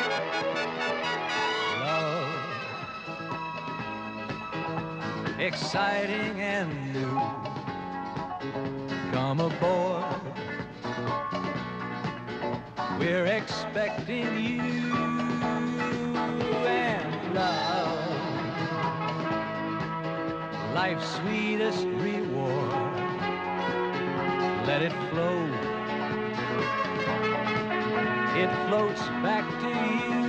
Exciting and new. Come aboard. We're expecting you and love. Life's sweetest reward. Let it flow. It floats back to you.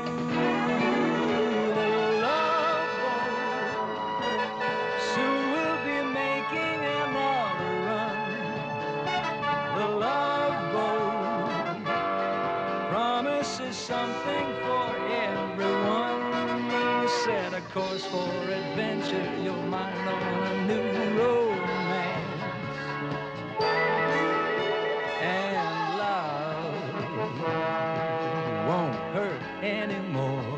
Something for everyone. Set a course for adventure, your mind on a new romance. And love won't hurt anymore.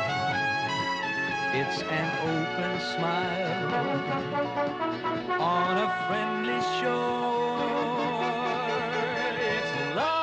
It's an open smile on a friendly shore. It's love.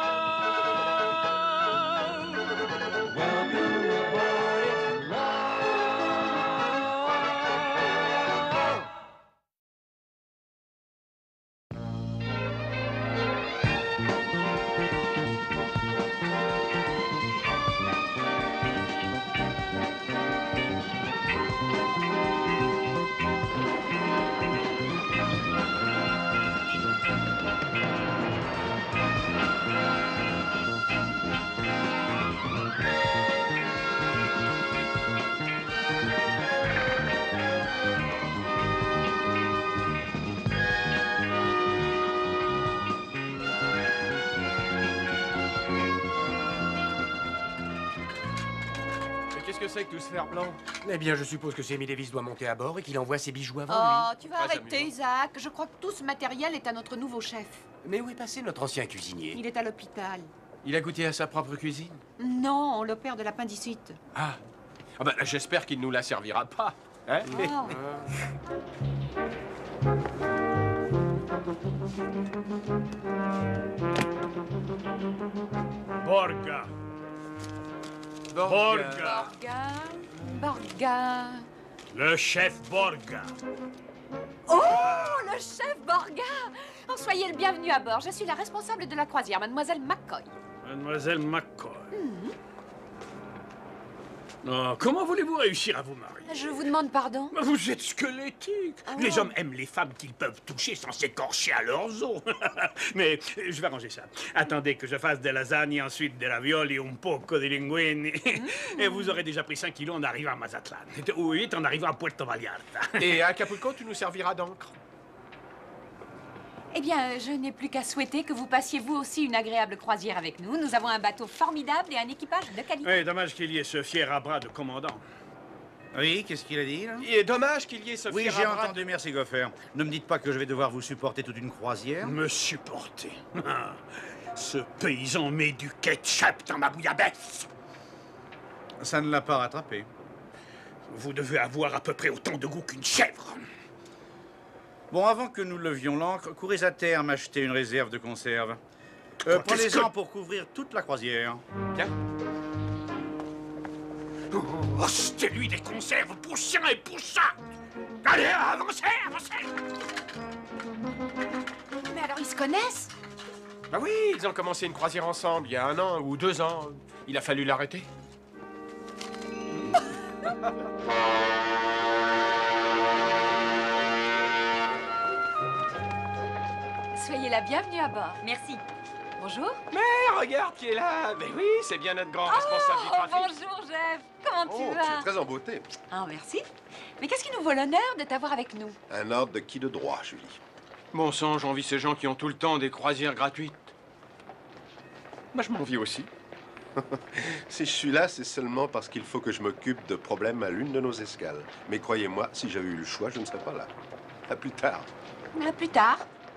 Qu'est-ce que c'est que tout ce fer blanc? Eh bien, je suppose que Sammy Davis doit monter à bord et qu'il envoie ses bijoux avant Oh, lui. tu vas arrêter, Isaac. Je crois que tout ce matériel est à notre nouveau chef. Mais où est passé notre ancien cuisinier? Il est à l'hôpital. Il a goûté à sa propre cuisine? Non, on l'opère de l'appendicite. Ah. Ah ben, j'espère qu'il nous la servira pas. Hein? Oh. Borga. Borga. Borga. Le chef Borga. Oh, le chef Borga! Oh, soyez le bienvenu à bord. Je suis la responsable de la croisière, mademoiselle McCoy. Mademoiselle McCoy. Oh, comment voulez-vous réussir à vous marier? Je vous demande pardon. Mais vous êtes squelettique. Oh. Les hommes aiment les femmes qu'ils peuvent toucher sans s'écorcher à leurs os. Mais je vais arranger ça. Attendez que je fasse des lasagnes, ensuite des raviolis, un poco de linguine. Et vous aurez déjà pris 5 kilos en arrivant à Mazatlan. Ou 8 en arrivant à Puerto Vallarta. Et à Acapulco, tu nous serviras d'encre. Eh bien, je n'ai plus qu'à souhaiter que vous passiez vous aussi une agréable croisière avec nous. Nous avons un bateau formidable et un équipage de qualité. Oui, dommage qu'il y ait ce fier à bras de commandant. Oui, qu'est-ce qu'il a dit, là? Il est dommage qu'il y ait ce Oui, fier j'ai à bras. entendu, merci, Goffer. Ne me dites pas que je vais devoir vous supporter toute une croisière. Me supporter. Ah, ce paysan met du ketchup dans ma bouillabaisse. Ça ne l'a pas rattrapé. Vous devez avoir à peu près autant de goût qu'une chèvre. Bon, avant que nous levions l'ancre, courez à terre m'acheter une réserve de conserve. Qu'est-ce Prenez-en que- pour couvrir toute la croisière. Bien. Oh, achetez-lui des conserves pour chiens et pour chats. Allez, avancez, avancez. Mais alors, ils se connaissent? Bah oui, ils ont commencé une croisière ensemble il y a 1 an ou 2 ans. Il a fallu l'arrêter. Soyez la bienvenue à bord. Merci. Bonjour. Mais regarde qui est là. Mais oui, c'est bien notre grand responsable du Oh, trafic. bonjour, Jeff. Comment tu Oh, vas? tu es très en beauté. Ah, merci. Mais qu'est-ce qui nous vaut l'honneur de t'avoir avec nous? Un ordre de qui de droit, Julie? Bon sang, j'envie ces gens qui ont tout le temps des croisières gratuites. Moi, je m'envie aussi. Si je suis là, c'est seulement parce qu'il faut que je m'occupe de problèmes à l'une de nos escales. Mais croyez-moi, si j'avais eu le choix, je ne serais pas là. À plus tard. À plus tard.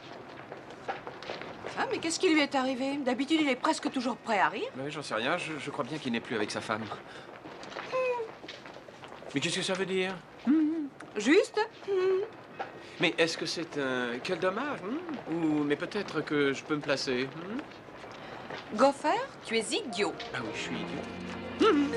Ah, mais qu'est-ce qui lui est arrivé? D'habitude, il est presque toujours prêt à rire. Mais j'en sais rien, je crois bien qu'il n'est plus avec sa femme. Mais qu'est-ce que ça veut dire? Juste? Mais est-ce que c'est un... Quel dommage, Ou... Mais peut-être que je peux me placer, Gopher, tu es idiot. Ah oui, je suis idiot.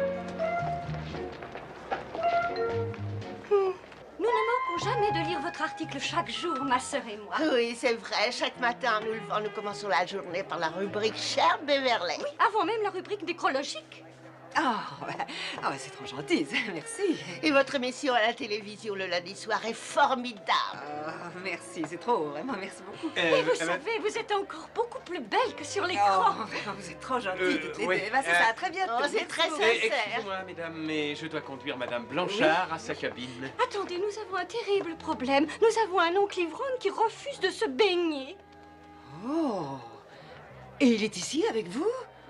Nous ne manquons jamais de lire votre article chaque jour, ma sœur et moi. Oui, c'est vrai. Chaque matin, en nous levant, nous commençons la journée par la rubrique Cher Beverley. Oui, avant même la rubrique nécrologique. C'est trop gentil, merci. Et votre émission à la télévision le lundi soir est formidable. Merci, c'est trop, vraiment, merci beaucoup. Et vous savez, vous êtes encore beaucoup plus belle que sur l'écran. Vous êtes trop gentil toutes les oui. deux. C'est ça, à très bientôt. Oh, c'est très sincère. Excusez-moi, mesdames, mais je dois conduire Madame Blanchard à sa cabine. Attendez, nous avons un terrible problème. Nous avons un oncle ivrogne qui refuse de se baigner. Oh. Et il est ici avec vous?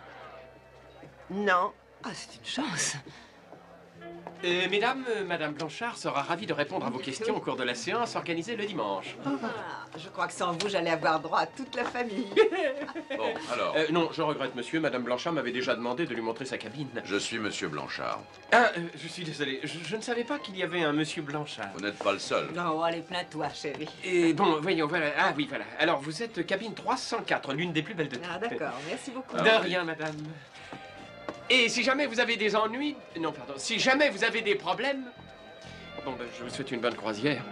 Non. Ah, c'est une chance. Mesdames, Madame Blanchard sera ravie de répondre à vos questions au cours de la séance organisée le dimanche. Je crois que sans vous, j'allais avoir droit à toute la famille. Bon, alors, Non, je regrette, monsieur. Madame Blanchard m'avait déjà demandé de lui montrer sa cabine. je suis Monsieur Blanchard. Je suis désolé. Je ne savais pas qu'il y avait un monsieur Blanchard. Vous n'êtes pas le seul. Non, allez, plains-toi, chérie. Et bon, voyons, voilà. Ah oui, voilà. Alors, vous êtes cabine 304, l'une des plus belles de toutes. Ah, d'accord, merci beaucoup. De rien, madame. Et si jamais vous avez des ennuis... Non, pardon. Si jamais vous avez des problèmes... Bon, ben, je vous souhaite une bonne croisière.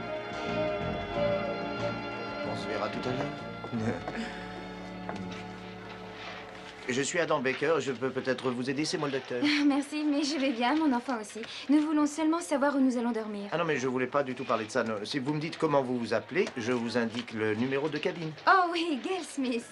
On se verra tout à l'heure. Je suis Adam Baker, je peux peut-être vous aider, c'est moi le docteur. Merci, mais je vais bien, mon enfant aussi. Nous voulons seulement savoir où nous allons dormir. Ah non, mais je voulais pas du tout parler de ça. Non. Si vous me dites comment vous vous appelez, je vous indique le numéro de cabine. Oh oui, Gail Smith.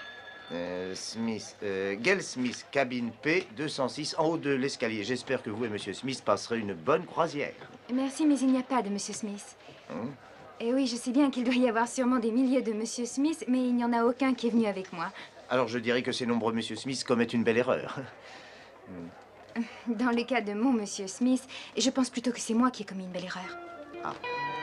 Gail Smith, cabine P 206, en haut de l'escalier. J'espère que vous et Monsieur Smith passerez une bonne croisière. Merci, mais il n'y a pas de Monsieur Smith. Et oui, je sais bien qu'il doit y avoir sûrement des milliers de Monsieur Smith, mais il n'y en a aucun qui est venu avec moi. Alors je dirais que ces nombreux Monsieur Smith commettent une belle erreur. Dans le cas de mon Monsieur Smith, je pense plutôt que c'est moi qui ai commis une belle erreur. Ah.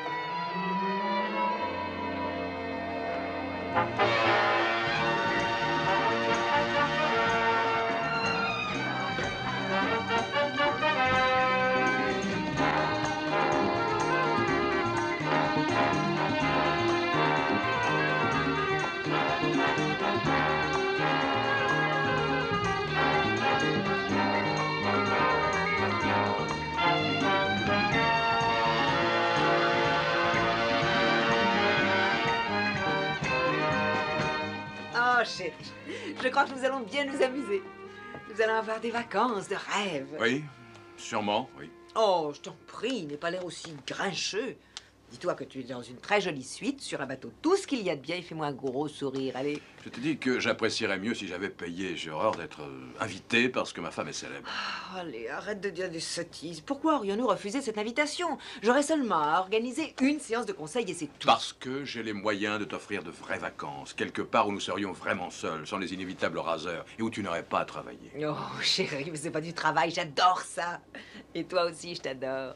Oh, chérie, je crois que nous allons bien nous amuser. Nous allons avoir des vacances de rêve. Oui, sûrement, oui. Oh, je t'en prie, n'aie pas l'air aussi grincheux. Dis-toi que tu es dans une très jolie suite, sur un bateau, tout ce qu'il y a de bien, et fais-moi un gros sourire, allez. Je te dis que j'apprécierais mieux si j'avais payé. J'ai horreur d'être invité parce que ma femme est célèbre. Oh, allez, arrête de dire des sottises. Pourquoi aurions-nous refusé cette invitation? J'aurais seulement à organiser une séance de conseil et c'est tout. Parce que j'ai les moyens de t'offrir de vraies vacances, quelque part où nous serions vraiment seuls, sans les inévitables raseurs, et où tu n'aurais pas à travailler. Oh, chérie, mais c'est pas du travail, j'adore ça. Et toi aussi, je t'adore.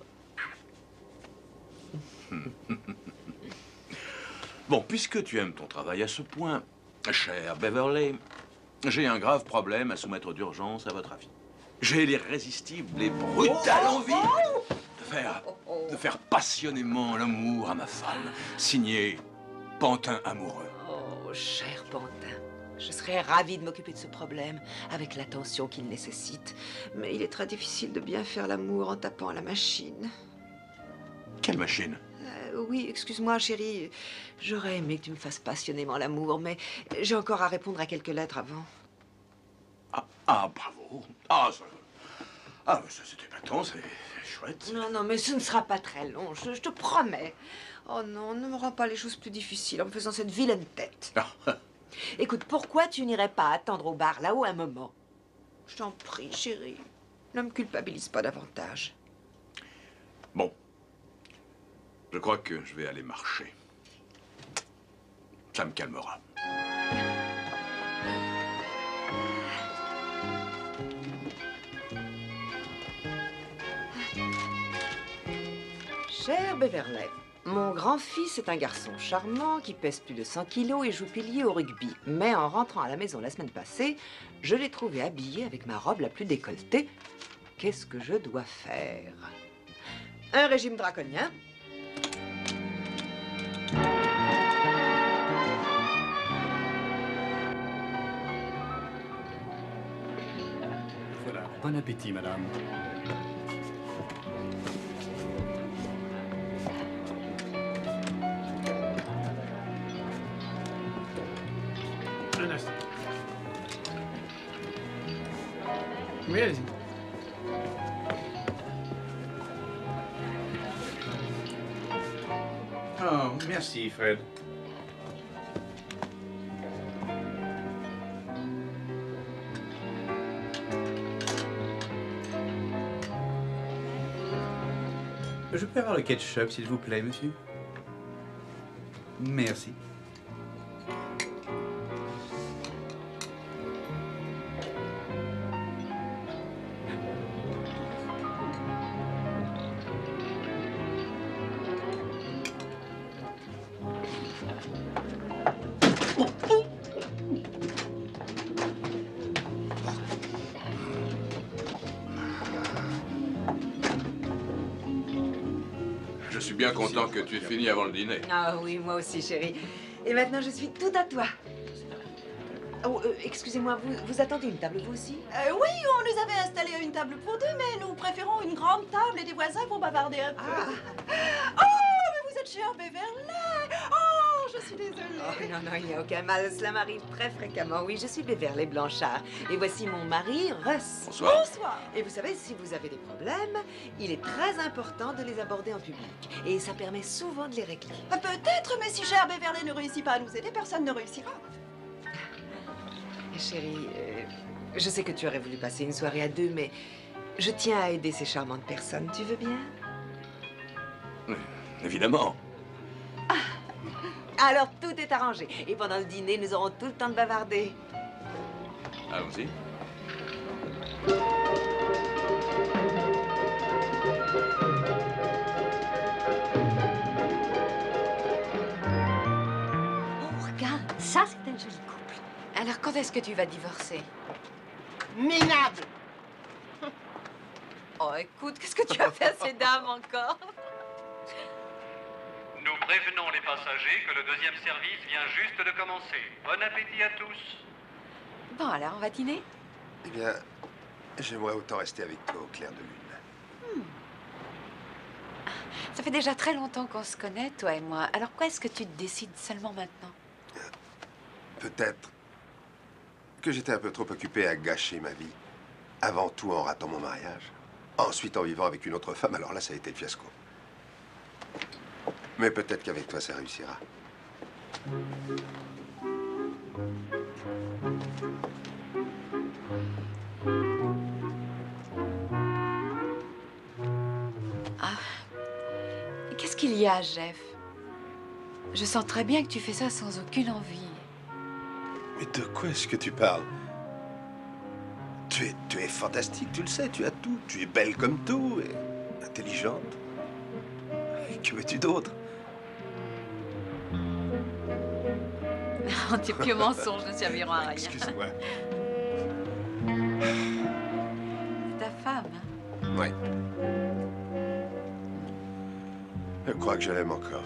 Bon, puisque tu aimes ton travail à ce point, cher Beverley, j'ai un grave problème à soumettre d'urgence à votre avis. J'ai l'irrésistible et brutale envie de faire passionnément l'amour à ma femme, signé Pantin amoureux. Oh, cher Pantin, je serais ravie de m'occuper de ce problème avec l'attention qu'il nécessite. Mais il est très difficile de bien faire l'amour en tapant à la machine. Quelle machine? Oui, excuse-moi, chérie. J'aurais aimé que tu me fasses passionnément l'amour, mais j'ai encore à répondre à quelques lettres avant. Bravo. Ça c'est épatant, c'est chouette. Non, mais ce ne sera pas très long, je te promets. Oh non, ne me rends pas les choses plus difficiles en me faisant cette vilaine tête. Écoute, pourquoi tu n'irais pas attendre au bar là-haut un moment? Je t'en prie, chérie. Ne me culpabilise pas davantage. Bon. Je crois que je vais aller marcher. Ça me calmera. Cher Beverley, mon grand-fils est un garçon charmant qui pèse plus de 100 kilos et joue pilier au rugby. Mais en rentrant à la maison la semaine passée, je l'ai trouvé habillé avec ma robe la plus décolletée. Qu'est-ce que je dois faire? Un régime draconien. Bon appétit, madame. Un instant. Oui, allez-y. Oh, merci, Fred. Je peux avoir le ketchup, s'il vous plaît, monsieur? Merci. Je suis bien content que tu aies fini avant le dîner. Ah oui, moi aussi, chérie. Et maintenant, je suis tout à toi. Oh, excusez-moi, vous attendez une table, vous aussi? Oui, on nous avait installé une table pour deux, mais nous préférons une grande table et des voisins pour bavarder un peu. Oh, mais vous êtes cher Beverley! Oh, je suis désolée. Oh, non, non, il n'y a aucun mal. Cela m'arrive très fréquemment. Oui, je suis Beverley Blanchard. Et voici mon mari, Russ. Bonsoir. Bonsoir. Et vous savez, si vous avez des problèmes, il est très important de les aborder en public. Et ça permet souvent de les régler. Peut-être, mais si cher Beverley ne réussit pas à nous aider, personne ne réussira. Chérie, je sais que tu aurais voulu passer une soirée à deux, mais je tiens à aider ces charmantes personnes. Tu veux bien? Évidemment. Alors, tout est arrangé. Et pendant le dîner, nous aurons tout le temps de bavarder. Allons-y. Oh, regarde, ça c'est un joli couple. Alors, quand est-ce que tu vas divorcer? Minable. Oh, écoute, qu'est-ce que tu as fait à ces dames encore? Nous prévenons les passagers que le deuxième service vient juste de commencer. Bon appétit à tous. Bon, alors, on va dîner? Eh bien, j'aimerais autant rester avec toi au clair de lune. Ça fait déjà très longtemps qu'on se connaît, toi et moi. Alors, pourquoi est-ce que tu te décides seulement maintenant? Peut-être que j'étais un peu trop occupé à gâcher ma vie. Avant tout en ratant mon mariage. Ensuite en vivant avec une autre femme, alors là, ça a été le fiasco. Mais peut-être qu'avec toi, ça réussira. Ah, qu'est-ce qu'il y a, Jeff? Je sens très bien que tu fais ça sans aucune envie. Mais de quoi est-ce que tu parles? Tu es fantastique, tu le sais, tu as tout. Tu es belle comme tout, et intelligente. Que veux-tu d'autre? Tes pieux mensonges ne serviront à rien. Excuse-moi. C'est ta femme, hein? Oui. Je crois que je l'aime encore.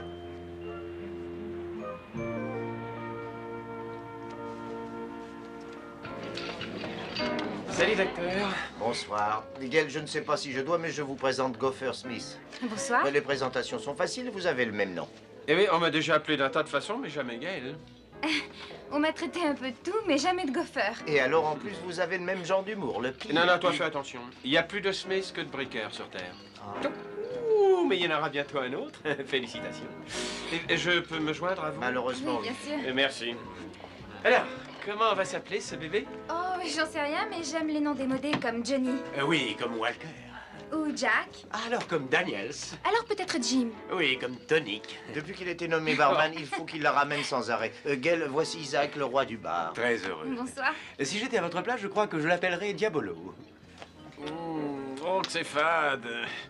Salut, docteur. Bonsoir. Miguel, je ne sais pas si je dois, mais je vous présente Gopher Smith. Bonsoir. Mais les présentations sont faciles, vous avez le même nom. Eh oui, on m'a déjà appelé d'un tas de façons, mais jamais Gaël. On m'a traité un peu de tout, mais jamais de gopher. Et alors, en plus, vous avez le même genre d'humour, le pire. Non, non, toi, fais attention. Il y a plus de Smith que de Bricker sur Terre. Ouh, mais il y en aura bientôt un autre. Félicitations. Et je peux me joindre à vous? Malheureusement, Oui, bien sûr. Merci. Alors, comment va s'appeler ce bébé? Oh, j'en sais rien, mais j'aime les noms démodés comme Johnny Oui, comme Walker. ou Jack. Alors, comme Daniels. Alors peut-être Jim. Oui, comme Tonic. Depuis qu'il a été nommé barman, il faut qu'il la ramène sans arrêt. Gail, voici Isaac, le roi du bar. Très heureux. Bonsoir. Si j'étais à votre place, je crois que je l'appellerais Diabolo. Oh, que c'est fade.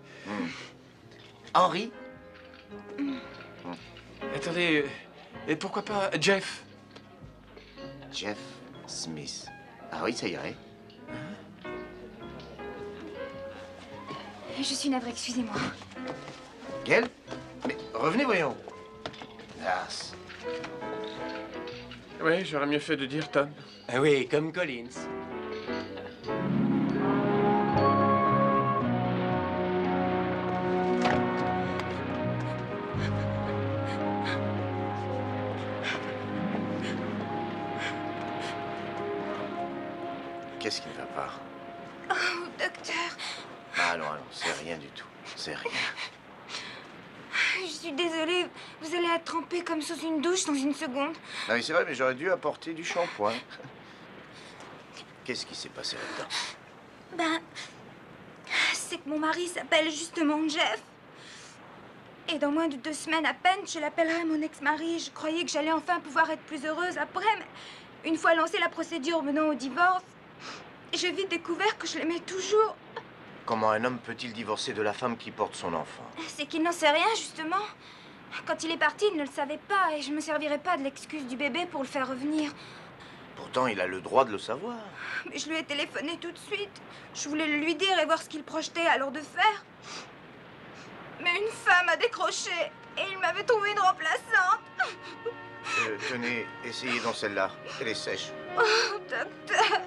Henri? Attendez, et pourquoi pas Jeff? Jeff Smith. Ah oui, ça irait. Je suis navrée, excusez-moi. Gail? Mais revenez, voyons. As. Oui, j'aurais mieux fait de dire Tom. Ah oui, comme Collins. Qu'est-ce qui ne va pas? Oh, docteur, Allons, c'est rien du tout. C'est rien. je suis désolée. Vous allez être trempé comme sous une douche dans une seconde. Non, mais c'est vrai, mais j'aurais dû apporter du shampoing. Qu'est-ce qui s'est passé là-dedans? Ben, c'est que mon mari s'appelle justement Jeff. Et dans moins de 2 semaines à peine, je l'appellerai mon ex-mari. Je croyais que j'allais enfin pouvoir être plus heureuse après, mais une fois lancée la procédure menant au divorce, j'ai vite découvert que je l'aimais toujours. Comment un homme peut-il divorcer de la femme qui porte son enfant? C'est qu'il n'en sait rien, justement. Quand il est parti, il ne le savait pas, et je me servirai pas de l'excuse du bébé pour le faire revenir. Pourtant, il a le droit de le savoir. Mais je lui ai téléphoné tout de suite. Je voulais le lui dire et voir ce qu'il projetait alors de faire. Mais une femme a décroché, et il m'avait trouvé une remplaçante. Tenez, essayez dans celle-là. Elle est sèche. Oh, docteur.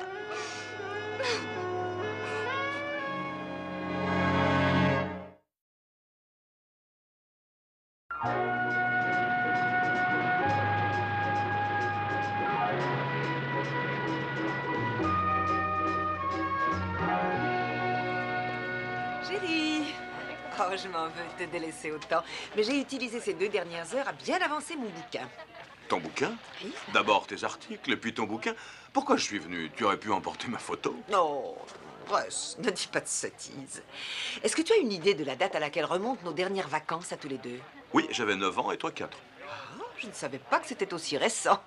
Chérie. Oh, je m'en veux de te délaisser autant. Mais j'ai utilisé ces 2 dernières heures à bien avancer mon bouquin. Ton bouquin? Oui. D'abord tes articles, et puis ton bouquin. Pourquoi je suis venu? Tu aurais pu emporter ma photo. Non, Russ, ne dis pas de sottises. Est-ce que tu as une idée de la date à laquelle remontent nos dernières vacances à tous les deux? Oui, j'avais 9 ans et toi 4. Oh, je ne savais pas que c'était aussi récent.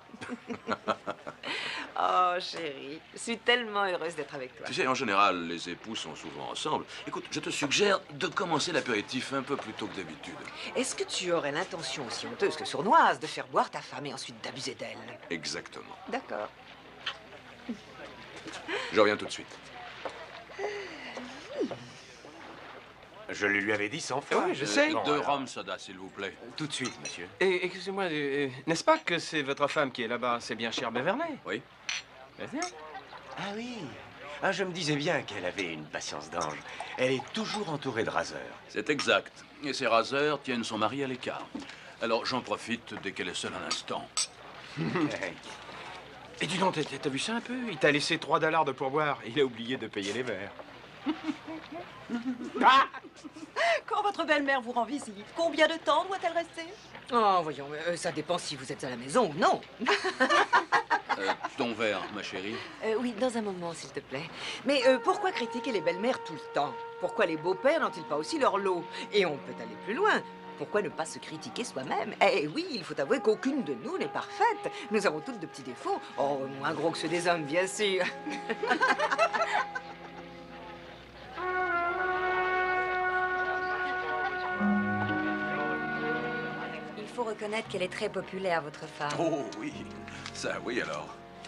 Oh, chérie, je suis tellement heureuse d'être avec toi. Tu sais, en général, les époux sont souvent ensemble. Écoute, je te suggère de commencer l'apéritif un peu plus tôt que d'habitude. Est-ce que tu aurais l'intention aussi honteuse que sournoise de faire boire ta femme et ensuite d'abuser d'elle? Exactement. D'accord. Je reviens tout de suite. Je le lui avais dit 100 fois. Oui, je sais. 2 rhum soda, s'il vous plaît. Tout de suite, monsieur. Et excusez-moi, n'est-ce pas que c'est votre femme qui est là-bas? C'est bien cher Beverley? Oui. Vas-y. Ah oui. Ah, je me disais bien qu'elle avait une patience d'ange. Elle est toujours entourée de raseurs. C'est exact. Et ces raseurs tiennent son mari à l'écart. Alors j'en profite dès qu'elle est seule un instant. Et dis donc, t'as vu ça un peu? Il t'a laissé 3 $ de pourboire. Il a oublié de payer les verres. Ah! Quand votre belle-mère vous rend visite, combien de temps doit-elle rester? Oh, voyons, ça dépend si vous êtes à la maison ou non. Ton verre, ma chérie. Oui, dans un moment, s'il te plaît. Mais pourquoi critiquer les belles-mères tout le temps? Pourquoi les beaux-pères n'ont-ils pas aussi leur lot? Et on peut aller plus loin. Pourquoi ne pas se critiquer soi-même? Eh oui, il faut avouer qu'aucune de nous n'est parfaite. Nous avons toutes de petits défauts. Oh, moins gros que ceux des hommes, bien sûr. Il faut reconnaître qu'elle est très populaire, votre femme. Oh oui, ça oui alors.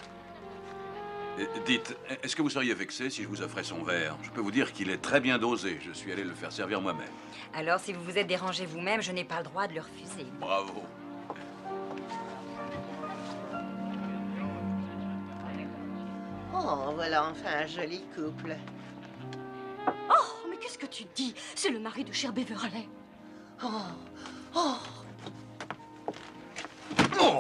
Dites, est-ce que vous seriez vexé si je vous offrais son verre? Je peux vous dire qu'il est très bien dosé. Je suis allé le faire servir moi-même. Alors, si vous vous êtes dérangé vous-même, je n'ai pas le droit de le refuser. Bravo. Oh, voilà enfin un joli couple. Oh, mais qu'est-ce que tu dis? C'est le mari de cher Beverley. Oh, oh. Oh!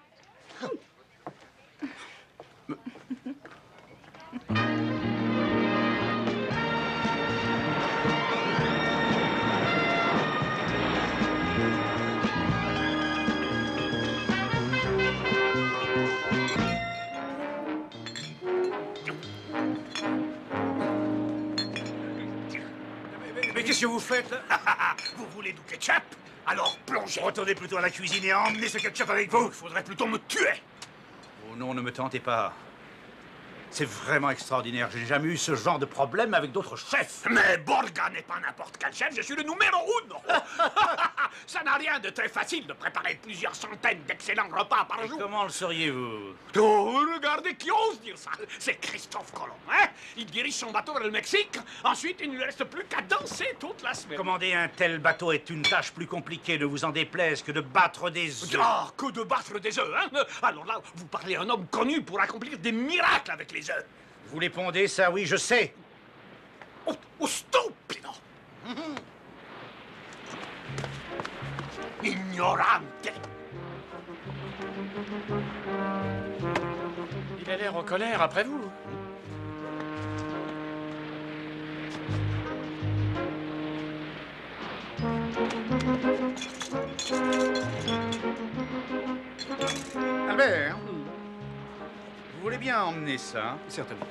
Mais qu'est-ce que vous faites là? Vous voulez du ketchup? Alors plongez. Retournez plutôt à la cuisine et emmenez ce ketchup avec vous. Il faudrait plutôt me tuer. Oh non, ne me tentez pas. C'est vraiment extraordinaire. J'ai jamais eu ce genre de problème avec d'autres chefs. Mais Borga n'est pas n'importe quel chef, je suis le numéro 1. Ça n'a rien de très facile de préparer plusieurs centaines d'excellents repas par jour. Comment le sauriez-vous? Oh, regardez qui ose dire ça. C'est Christophe Colomb, hein? Il dirige son bateau vers le Mexique. Ensuite, il ne lui reste plus qu'à danser toute la semaine. Commander un tel bateau est une tâche plus compliquée, ne vous en déplaise, que de battre des œufs. Ah, que de battre des œufs, hein? Alors là, vous parlez à un homme connu pour accomplir des miracles avec les œufs. Vous les pondez, ça, oui, je sais. Oh, stupido! Ignorante! Il a l'air en colère après vous. Albert, vous voulez bien emmener ça? Certainement.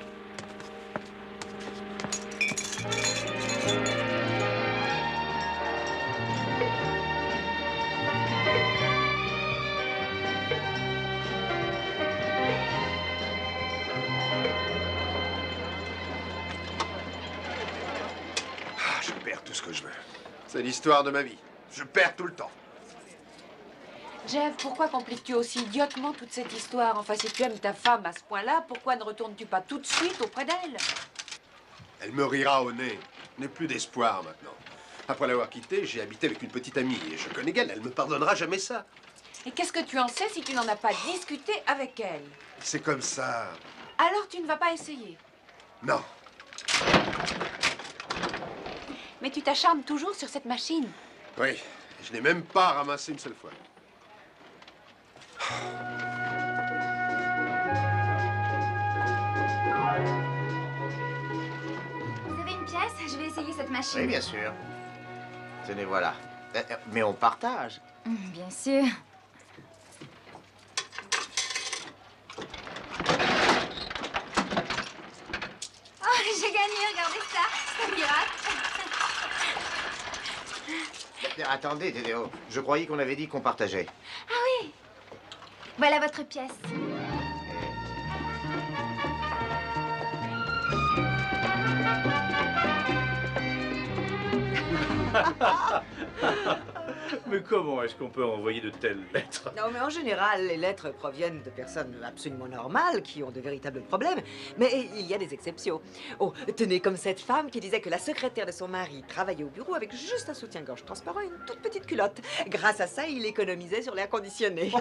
Ah, je perds tout ce que je veux. C'est l'histoire de ma vie. Je perds tout le temps. Jeff, pourquoi compliques-tu aussi idiotement toute cette histoire? Enfin, si tu aimes ta femme à ce point-là, pourquoi ne retournes-tu pas tout de suite auprès d'elle? Elle me rira au nez. Je n'ai plus d'espoir maintenant. Après l'avoir quittée, j'ai habité avec une petite amie. Et je connais Gail, elle me pardonnera jamais ça. Et qu'est-ce que tu en sais si tu n'en as pas discuté avec elle? C'est comme ça. Alors tu ne vas pas essayer. Non. Mais tu t'acharnes toujours sur cette machine. Oui, je n'ai même pas ramassé une seule fois. Vous avez une pièce? Je vais essayer cette machine. Oui, bien sûr. Tenez, voilà. Mais on partage. Bien sûr. Oh, j'ai gagné, regardez ça. C'est un miracle. Attendez, Dédéo. Je croyais qu'on avait dit qu'on partageait. Ah oui. Voilà votre pièce. Mais comment est-ce qu'on peut envoyer de telles lettres? Non, mais en général, les lettres proviennent de personnes absolument normales qui ont de véritables problèmes. Mais il y a des exceptions. Oh, tenez, comme cette femme qui disait que la secrétaire de son mari travaillait au bureau avec juste un soutien-gorge transparent et une toute petite culotte. Grâce à ça, il économisait sur l'air conditionné.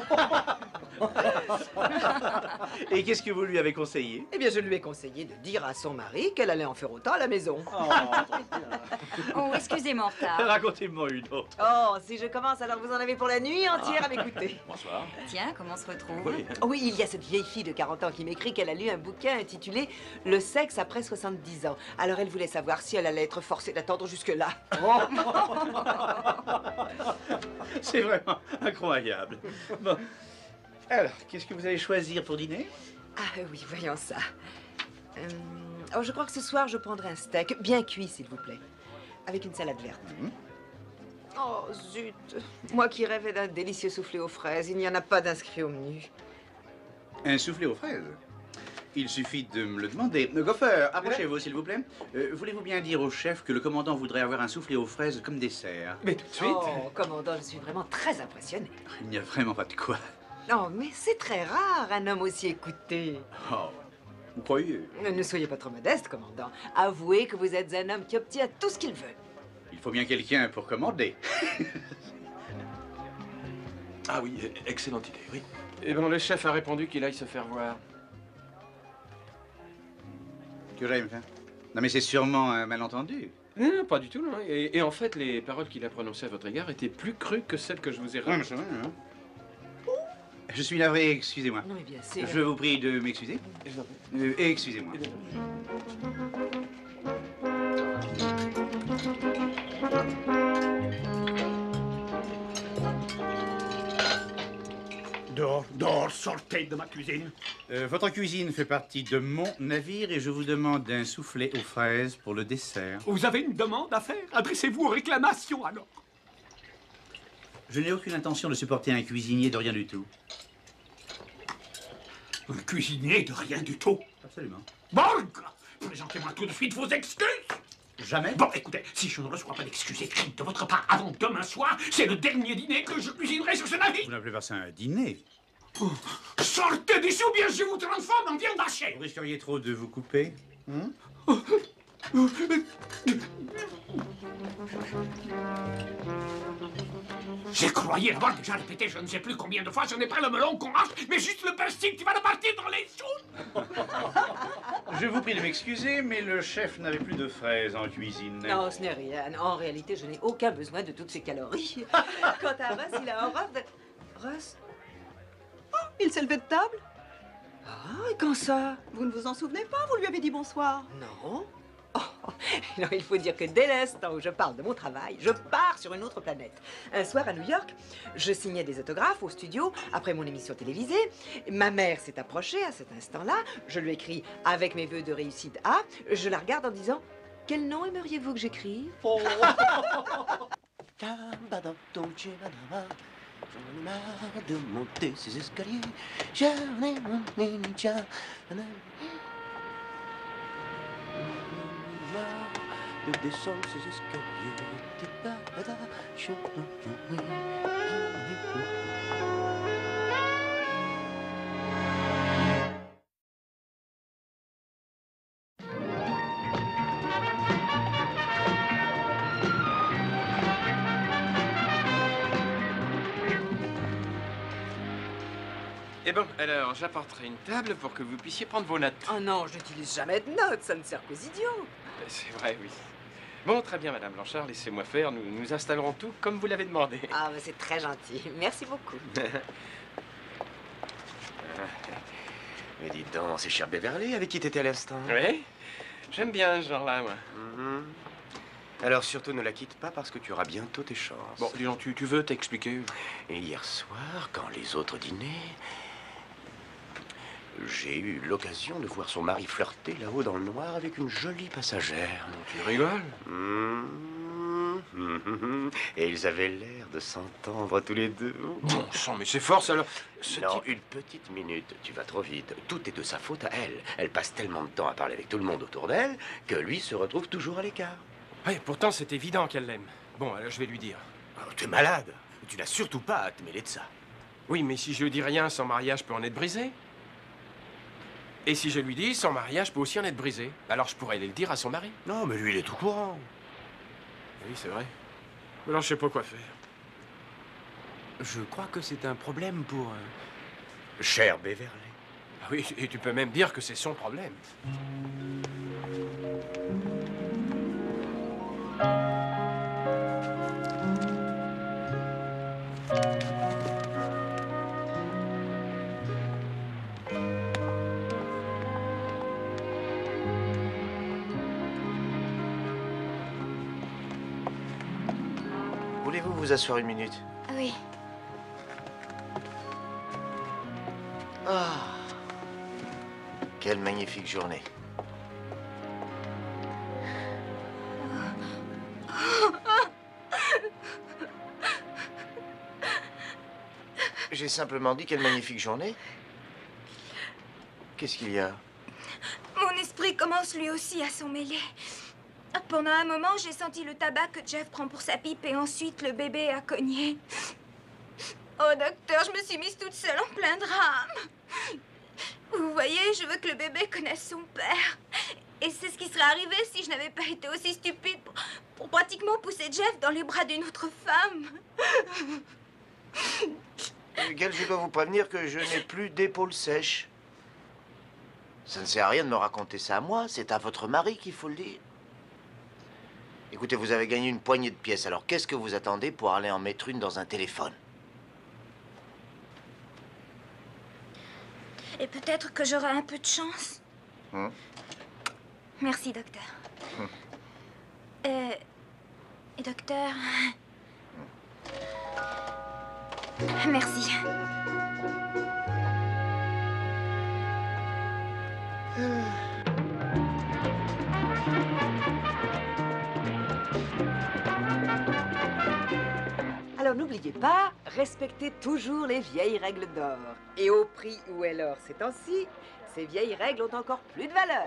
Et qu'est-ce que vous lui avez conseillé? Eh bien, je lui ai conseillé de dire à son mari qu'elle allait en faire autant à la maison. Oh, excusez-moi en retard. Racontez-moi une autre. Oh, si je commence, alors vous en avez pour la nuit entière à m'écouter. Bonsoir. Tiens, comment on se retrouve? Oui. Oui, il y a cette vieille fille de 40 ans qui m'écrit qu'elle a lu un bouquin intitulé « Le sexe après 70 ans ». Alors elle voulait savoir si elle allait être forcée d'attendre jusque-là. C'est vraiment incroyable. Bon. Alors, qu'est-ce que vous allez choisir pour dîner? Ah oui, voyons ça. Oh, je crois que ce soir, je prendrai un steak bien cuit, s'il vous plaît. Avec une salade verte. Oh, zut. Moi qui rêvais d'un délicieux soufflé aux fraises, il n'y en a pas d'inscrit au menu. Un soufflé aux fraises? Il suffit de me le demander. Gopher, approchez-vous, s'il vous plaît. Voulez-vous bien dire au chef que le commandant voudrait avoir un soufflé aux fraises comme dessert? Mais tout de suite. Oh, commandant, je suis vraiment très impressionnée. Il n'y a vraiment pas de quoi. Non, mais c'est très rare, un homme aussi écouté. Oh, vous croyez? Ne soyez pas trop modeste, commandant. Avouez que vous êtes un homme qui obtient tout ce qu'il veut. Il faut bien quelqu'un pour commander. Ah oui, excellente idée, oui. Eh bien, le chef a répondu qu'il aille se faire voir. Que j'aille me faire? Non, mais c'est sûrement un malentendu. Non, pas du tout, non. Et en fait, les paroles qu'il a prononcées à votre égard étaient plus crues que celles que je vous ai Ouais, mais c'est vrai, hein. Je suis navré, excusez-moi. Non, mais bien sûr. Je vous prie de m'excuser. Excusez-moi. Dehors, dehors, sortez de ma cuisine. Votre cuisine fait partie de mon navire et je vous demande un soufflé aux fraises pour le dessert. Vous avez une demande à faire? Adressez-vous aux réclamations, alors. Je n'ai aucune intention de supporter un cuisinier de rien du tout. Un cuisinier de rien du tout? Absolument. Borg! Présentez-moi tout de suite vos excuses! Jamais? Bon, écoutez, si je ne reçois pas d'excuses écrites de votre part avant demain soir, c'est le dernier dîner que je cuisinerai sur ce navire! Vous n'appelez pas ça un dîner? Sortez d'ici ou bien je vous transforme en viande hachée! Vous risqueriez trop de vous couper? J'ai croyé l'avoir déjà répété je ne sais plus combien de fois, ce n'est pas le melon qu'on mange, mais juste le persil qui va le partir dans les choux! Je vous prie de m'excuser, mais le chef n'avait plus de fraises en cuisine. Non, ce n'est rien. En réalité, je n'ai aucun besoin de toutes ces calories. Quant à Russ, il a horreur de... Russ? Oh, il s'est levé de table? Ah, et quand ça? Vous ne vous en souvenez pas? Vous lui avez dit bonsoir. Non. Non, il faut dire que dès l'instant où je parle de mon travail, je pars sur une autre planète. Un soir à New York, je signais des autographes au studio après mon émission télévisée. Ma mère s'est approchée à cet instant-là. Je lui écris avec mes vœux de réussite A. Je la regarde en disant « Quel nom aimeriez-vous que j'écrive ?» J'en ai marre de monter ces escaliers. J'en ai marre de descendre ces escaliers. Eh bon, alors, j'apporterai une table pour que vous puissiez prendre vos notes. Oh non, je n'utilise jamais de notes, ça ne sert qu'aux idiots. C'est vrai, oui. Bon, très bien, Madame Blanchard, laissez-moi faire. Nous installerons tout comme vous l'avez demandé. Ah, mais c'est très gentil. Merci beaucoup. Mais dis donc, c'est cher Beverly avec qui t'étais à l'instant. Oui, j'aime bien ce genre-là, moi. Alors surtout ne la quitte pas parce que tu auras bientôt tes chances. Bon, dis donc, tu veux t'expliquer? Et hier soir, quand les autres dînaient, j'ai eu l'occasion de voir son mari flirter là-haut dans le noir avec une jolie passagère. Tu rigoles? Et ils avaient l'air de s'entendre tous les deux. Bon sang, mais c'est force alors. Non, une petite minute, tu vas trop vite. Tout est de sa faute à elle. Elle passe tellement de temps à parler avec tout le monde autour d'elle que lui se retrouve toujours à l'écart. Oui, pourtant c'est évident qu'elle l'aime. Bon, alors je vais lui dire. Oh, tu es malade. Tu n'as surtout pas à te mêler de ça. Oui, mais si je lui dis rien, son mariage peut en être brisé. Et si je lui dis, son mariage peut aussi en être brisé. Alors je pourrais aller le dire à son mari. Non, mais lui, il est tout courant. Oui, c'est vrai. Alors je sais pas quoi faire. Je crois que c'est un problème pour... Cher Beverly. Ah oui, et tu peux même dire que c'est son problème. Voulez-vous vous asseoir une minute? Oui. Ah, quelle magnifique journée. J'ai simplement dit quelle magnifique journée. Qu'est-ce qu'il y a? Mon esprit commence lui aussi à s'en mêler. Pendant un moment, j'ai senti le tabac que Jeff prend pour sa pipe et ensuite le bébé a cogné. Oh, docteur, je me suis mise toute seule en plein drame. Vous voyez, je veux que le bébé connaisse son père. Et c'est ce qui serait arrivé si je n'avais pas été aussi stupide pour pratiquement pousser Jeff dans les bras d'une autre femme. Gail, je dois vous prévenir que je n'ai plus d'épaule sèche. Ça ne sert à rien de me raconter ça à moi, c'est à votre mari qu'il faut le dire. Écoutez, vous avez gagné une poignée de pièces, alors qu'est-ce que vous attendez pour aller en mettre une dans un téléphone? Et peut-être que j'aurai un peu de chance. Merci, docteur. Docteur... Merci. Alors n'oubliez pas, respectez toujours les vieilles règles d'or. Et au prix où est l'or ces temps-ci, ces vieilles règles ont encore plus de valeur.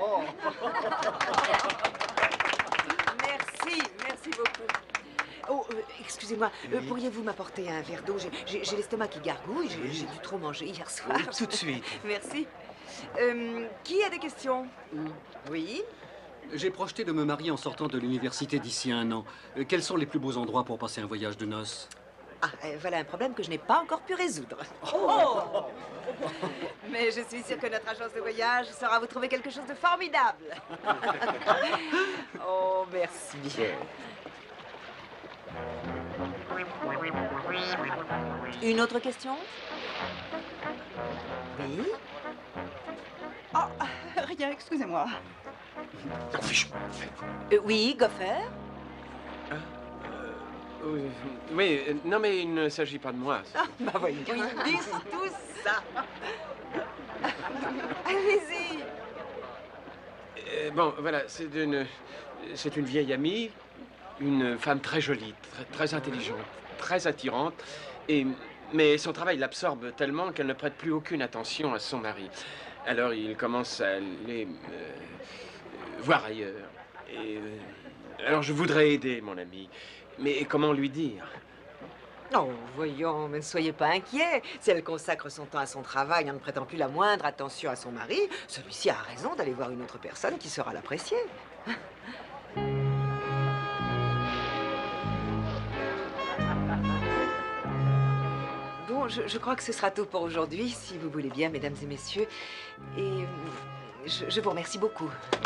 Merci, merci beaucoup. Oh, excusez-moi, pourriez-vous m'apporter un verre d'eau? J'ai l'estomac qui gargouille, j'ai dû trop manger hier soir. Tout de suite. Merci. Qui a des questions? Oui? J'ai projeté de me marier en sortant de l'université d'ici 1 an. Quels sont les plus beaux endroits pour passer un voyage de noces? Ah, voilà un problème que je n'ai pas encore pu résoudre. Oh! Mais je suis sûre que notre agence de voyage saura vous trouver quelque chose de formidable. Oh, merci. Une autre question? Oui? Oh, rien, excusez-moi. Oui, Goffer? Oui, non, mais il ne s'agit pas de moi. Ah, bah voyons, ils disent tous ça. Allez-y. Bon, voilà, c'est une vieille amie, une femme très jolie, très intelligente, très attirante, mais son travail l'absorbe tellement qu'elle ne prête plus aucune attention à son mari. Alors il commence à aller voir ailleurs. Alors je voudrais aider mon ami, mais comment lui dire? Oh, voyons, mais ne soyez pas inquiet. Si elle consacre son temps à son travail en ne prêtant plus la moindre attention à son mari, celui-ci a raison d'aller voir une autre personne qui saura l'apprécier. Bon, je crois que ce sera tout pour aujourd'hui, si vous voulez bien, mesdames et messieurs. Et je vous remercie beaucoup.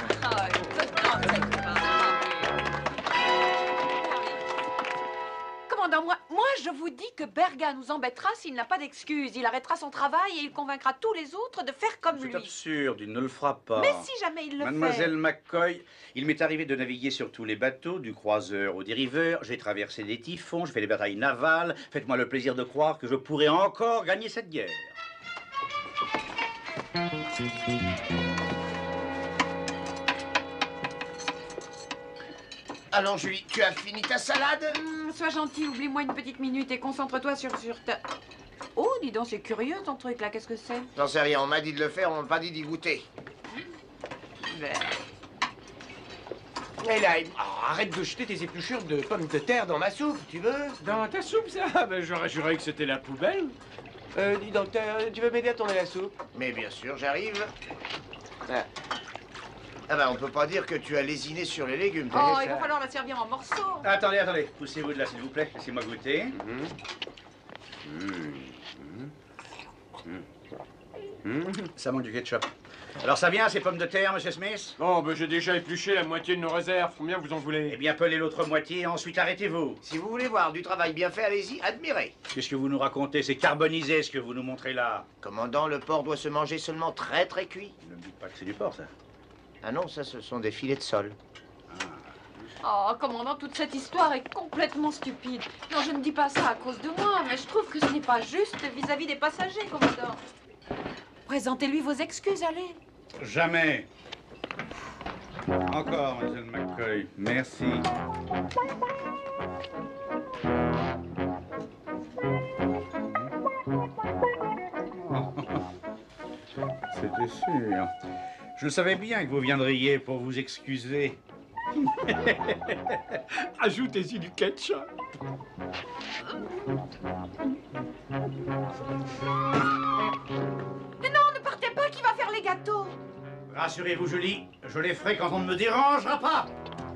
Commandant, moi, je vous dis que Berga nous embêtera s'il n'a pas d'excuses. Il arrêtera son travail et il convaincra tous les autres de faire comme lui. C'est absurde, il ne le fera pas. Mais si jamais il le Mademoiselle McCoy, il m'est arrivé de naviguer sur tous les bateaux, du croiseur au dériveur. J'ai traversé des typhons, je fais des batailles navales. Faites-moi le plaisir de croire que je pourrais encore gagner cette guerre. Allons, Julie, tu as fini ta salade? Sois gentil, oublie-moi une petite minute et concentre-toi sur ta... Oh, dis donc, c'est curieux ton truc là, qu'est-ce que c'est? J'en sais rien, on m'a dit de le faire, on m'a pas dit d'y goûter. Et là, arrête de jeter tes épluchures de pommes de terre dans ma soupe, tu veux? Dans ta soupe, ça? Ben, j'aurais juré que c'était la poubelle. Dis donc, tu veux m'aider à tourner la soupe? Mais bien sûr, j'arrive. Ah ben, on peut pas dire que tu as lésiné sur les légumes. Oh, il va falloir la servir en morceaux. Attendez, poussez-vous de là, s'il vous plaît. Laissez-moi goûter. Ça manque du ketchup. Alors ça vient, ces pommes de terre, monsieur Smith? Oh, ben j'ai déjà épluché la moitié de nos réserves. Combien vous en voulez? Eh bien, pelez l'autre moitié et ensuite arrêtez-vous. Si vous voulez voir du travail bien fait, allez-y, admirez. Qu'est-ce que vous nous racontez? C'est carbonisé ce que vous nous montrez là. Commandant, le porc doit se manger seulement très cuit. Ne me dites pas que c'est du porc, ça. Ah non, ça, ce sont des filets de sol. Oh, commandant, toute cette histoire est complètement stupide. Non, je ne dis pas ça à cause de moi, mais je trouve que ce n'est pas juste vis-à-vis des passagers, commandant. Présentez-lui vos excuses, allez. Jamais. Encore, mademoiselle McCoy. Merci. C'était sûr. Je savais bien que vous viendriez pour vous excuser. Ajoutez-y du ketchup. Mais non, ne partez pas, qui va faire les gâteaux? Rassurez-vous, Julie, je les ferai quand on ne me dérangera pas.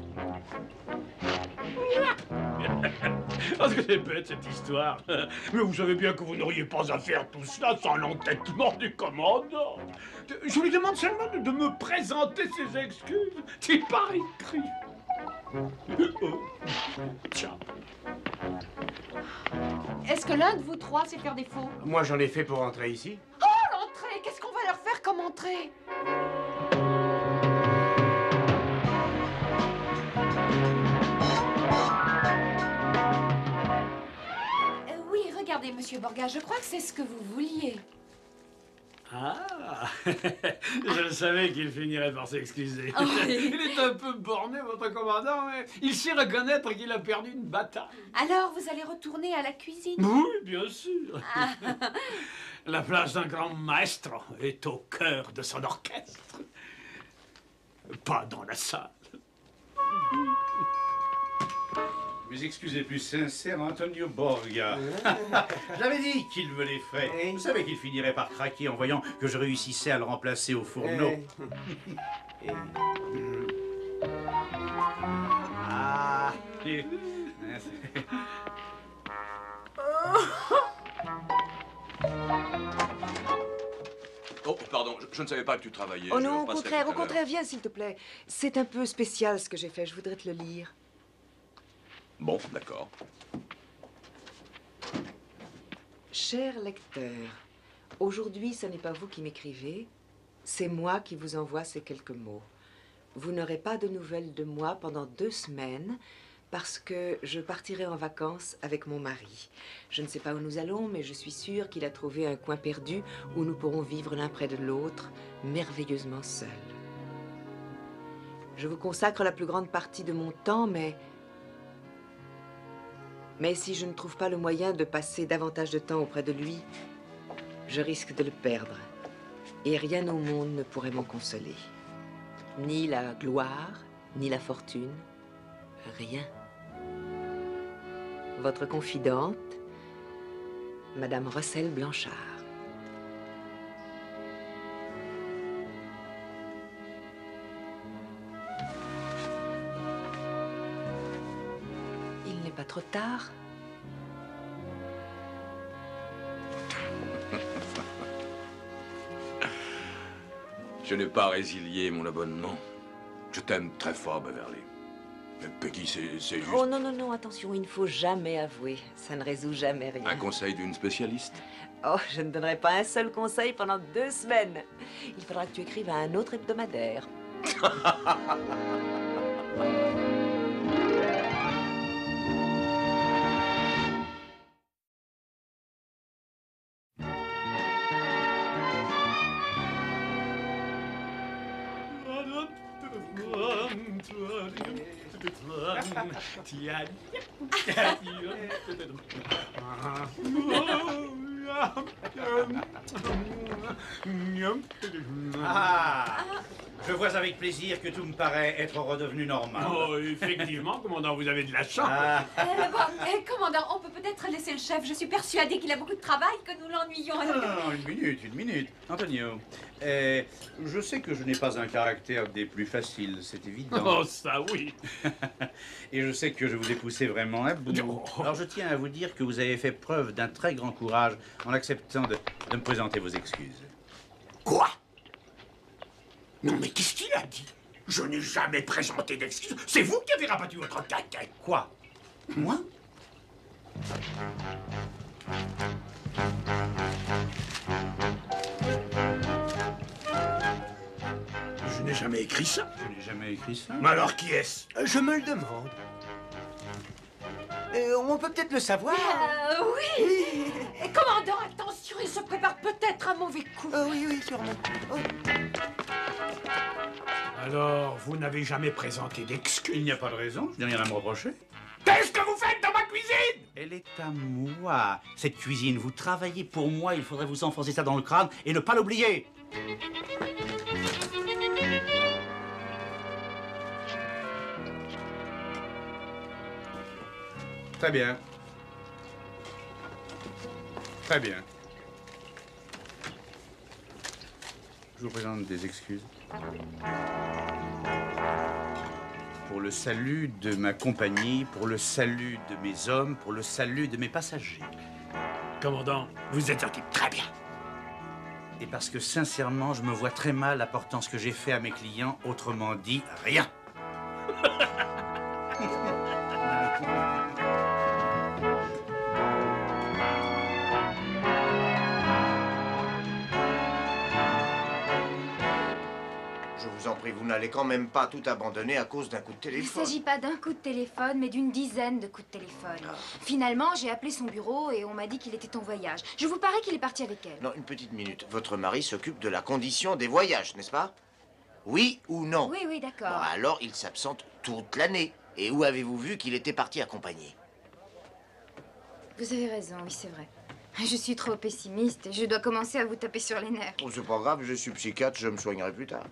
Parce que c'est bête cette histoire. Mais vous savez bien que vous n'auriez pas à faire tout cela sans l'entêtement du commandant. Je lui demande seulement de me présenter ses excuses. C'est pas écrit. Tiens. Est-ce que l'un de vous trois sait faire des faux? Moi, j'en ai fait pour entrer ici. Oh, l'entrée! Qu'est-ce qu'on va leur faire comme entrée? Oui, regardez, monsieur Borga, je crois que c'est ce que vous vouliez. Ah, je le savais qu'il finirait par s'excuser. Oh, oui. Il est un peu borné, votre commandant, mais il sait reconnaître qu'il a perdu une bataille. Alors, vous allez retourner à la cuisine? Oui, bien sûr. Ah. La place d'un grand maestro est au cœur de son orchestre, pas dans la salle. Mes excuses les plus sincères, Antonio Borgia. J'avais dit qu'il me les ferait. Vous savez qu'il finirait par craquer en voyant que je réussissais à le remplacer au fourneau. Ah. Oh, pardon, je ne savais pas que tu travaillais. Oh Je non, passerai tout au à contraire, viens s'il te plaît. C'est un peu spécial ce que j'ai fait, je voudrais te le lire. Bon, d'accord. Cher lecteur, aujourd'hui, ce n'est pas vous qui m'écrivez, c'est moi qui vous envoie ces quelques mots. vous n'aurez pas de nouvelles de moi pendant 2 semaines parce que je partirai en vacances avec mon mari. Je ne sais pas où nous allons, mais je suis sûre qu'il a trouvé un coin perdu où nous pourrons vivre l'un près de l'autre, merveilleusement seuls. Je vous consacre la plus grande partie de mon temps, mais si je ne trouve pas le moyen de passer davantage de temps auprès de lui, je risque de le perdre. Et rien au monde ne pourrait m'en consoler. Ni la gloire, ni la fortune, rien. Votre confidente, Madame Russell Blanchard. Il n'est pas trop tard. Je n'ai pas résilié mon abonnement. Je t'aime très fort, Beverly. Mais Peggy, c'est juste... Oh non, non, non, attention, il ne faut jamais avouer. Ça ne résout jamais rien. Un conseil d'une spécialiste? Oh, je ne donnerai pas un seul conseil pendant 2 semaines. Il faudra que tu écrives à un autre hebdomadaire. Ah, je vois avec plaisir que tout me paraît être redevenu normal. Oh, effectivement, commandant, vous avez de la chance. Commandant, on peut peut-être laisser le chef. Je suis persuadée qu'il a beaucoup de travail, que nous l'ennuyons. Non, une minute. Antonio, je sais que je n'ai pas un caractère des plus faciles, c'est évident. Oh, ça oui. Et je sais que je vous ai poussé vraiment à bout. Alors je tiens à vous dire que vous avez fait preuve d'un très grand courage en acceptant de me présenter vos excuses. Quoi? Non, mais qu'est-ce qu'il a dit? Je n'ai jamais présenté d'excuses. C'est vous qui avez rabattu votre caquette. Quoi? Moi? Je n'ai jamais écrit ça. Je n'ai jamais écrit ça. Mais alors qui est-ce? Je me le demande. On peut peut-être le savoir. Oui. Commandant, attention, il se prépare peut-être un mauvais coup. Oui, sûrement. Alors, vous n'avez jamais présenté d'excuses? Il n'y a pas de raison, je n'ai rien à me reprocher. Qu'est-ce que vous faites dans ma cuisine? Elle est à moi, cette cuisine. Vous travaillez pour moi, il faudrait vous enfoncer ça dans le crâne et ne pas l'oublier. Très bien. Très bien. Je vous présente des excuses. Pour le salut de ma compagnie, pour le salut de mes hommes, pour le salut de mes passagers. Commandant, vous êtes un type très bien. Et parce que sincèrement, je me vois très mal apportant ce que j'ai fait à mes clients, autrement dit, rien. Vous n'allez quand même pas tout abandonner à cause d'un coup de Il ne téléphone. s'agit pas d'un coup de téléphone, mais d'une dizaine de coups de téléphone. Finalement, j'ai appelé son bureau et on m'a dit qu'il était en voyage. Je vous parie qu'il est parti avec elle. Non, une petite minute. Votre mari s'occupe de la condition des voyages, n'est-ce pas? Oui ou non? Oui, d'accord. Bon, alors, il s'absente toute l'année. Et où avez-vous vu qu'il était parti accompagné? Vous avez raison, oui, c'est vrai. Je suis trop pessimiste et je dois commencer à vous taper sur les nerfs. Oh, c'est pas grave, je suis psychiatre, je me soignerai plus tard.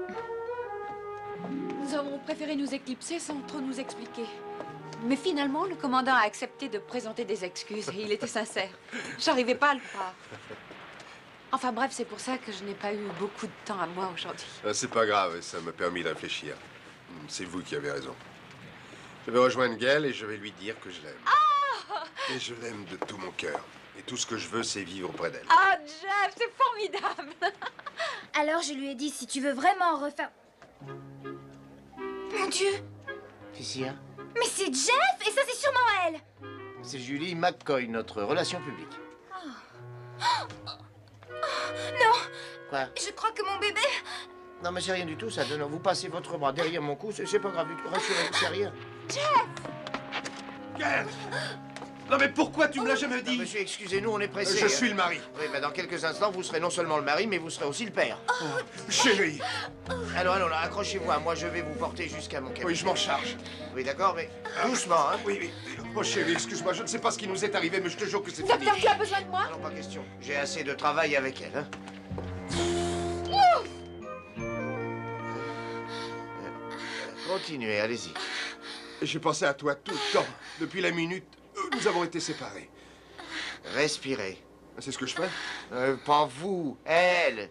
Nous avons préféré nous éclipser sans trop nous expliquer. Mais finalement, le commandant a accepté de présenter des excuses et il était sincère. J'arrivais pas à le croire. Enfin bref, c'est pour ça que je n'ai pas eu beaucoup de temps à moi aujourd'hui. C'est pas grave, ça m'a permis de réfléchir. C'est vous qui avez raison. Je vais rejoindre Gail et je vais lui dire que je l'aime. Ah! Et je l'aime de tout mon cœur. Et tout ce que je veux, c'est vivre près d'elle. Ah, Jeff, c'est formidable. Alors je lui ai dit, si tu veux vraiment refaire... Mon Dieu! Qu'est-ce qu'il y a? Mais c'est Jeff et ça c'est sûrement elle! C'est Julie McCoy, notre relation publique. Non! Quoi? Je crois que mon bébé... Non, mais c'est rien du tout, ça. Non, vous passez votre bras derrière mon cou, c'est pas grave du tout. Rassurez-vous, c'est rien. Jeff! Jeff! Non, mais pourquoi tu me l'as jamais dit? Monsieur, excusez-nous, on est pressé. Je suis le mari. Oui, mais dans quelques instants, vous serez non seulement le mari, mais vous serez aussi le père. Chérie! Alors, allons, là, accrochez-vous à moi, je vais vous porter jusqu'à mon cabinet. Oui, je m'en charge. Oui, d'accord, mais doucement, hein. Oui, oui. Oh, chérie, excuse-moi, je ne sais pas ce qui nous est arrivé, mais je te jure que c'est fini. Docteur, tu as besoin de moi? Non, pas question. J'ai assez de travail avec elle, hein. Continuez, allez-y. J'ai pensé à toi tout le temps, depuis la minute où nous avons été séparés. Respirez. C'est ce que je fais? Pas vous, elle.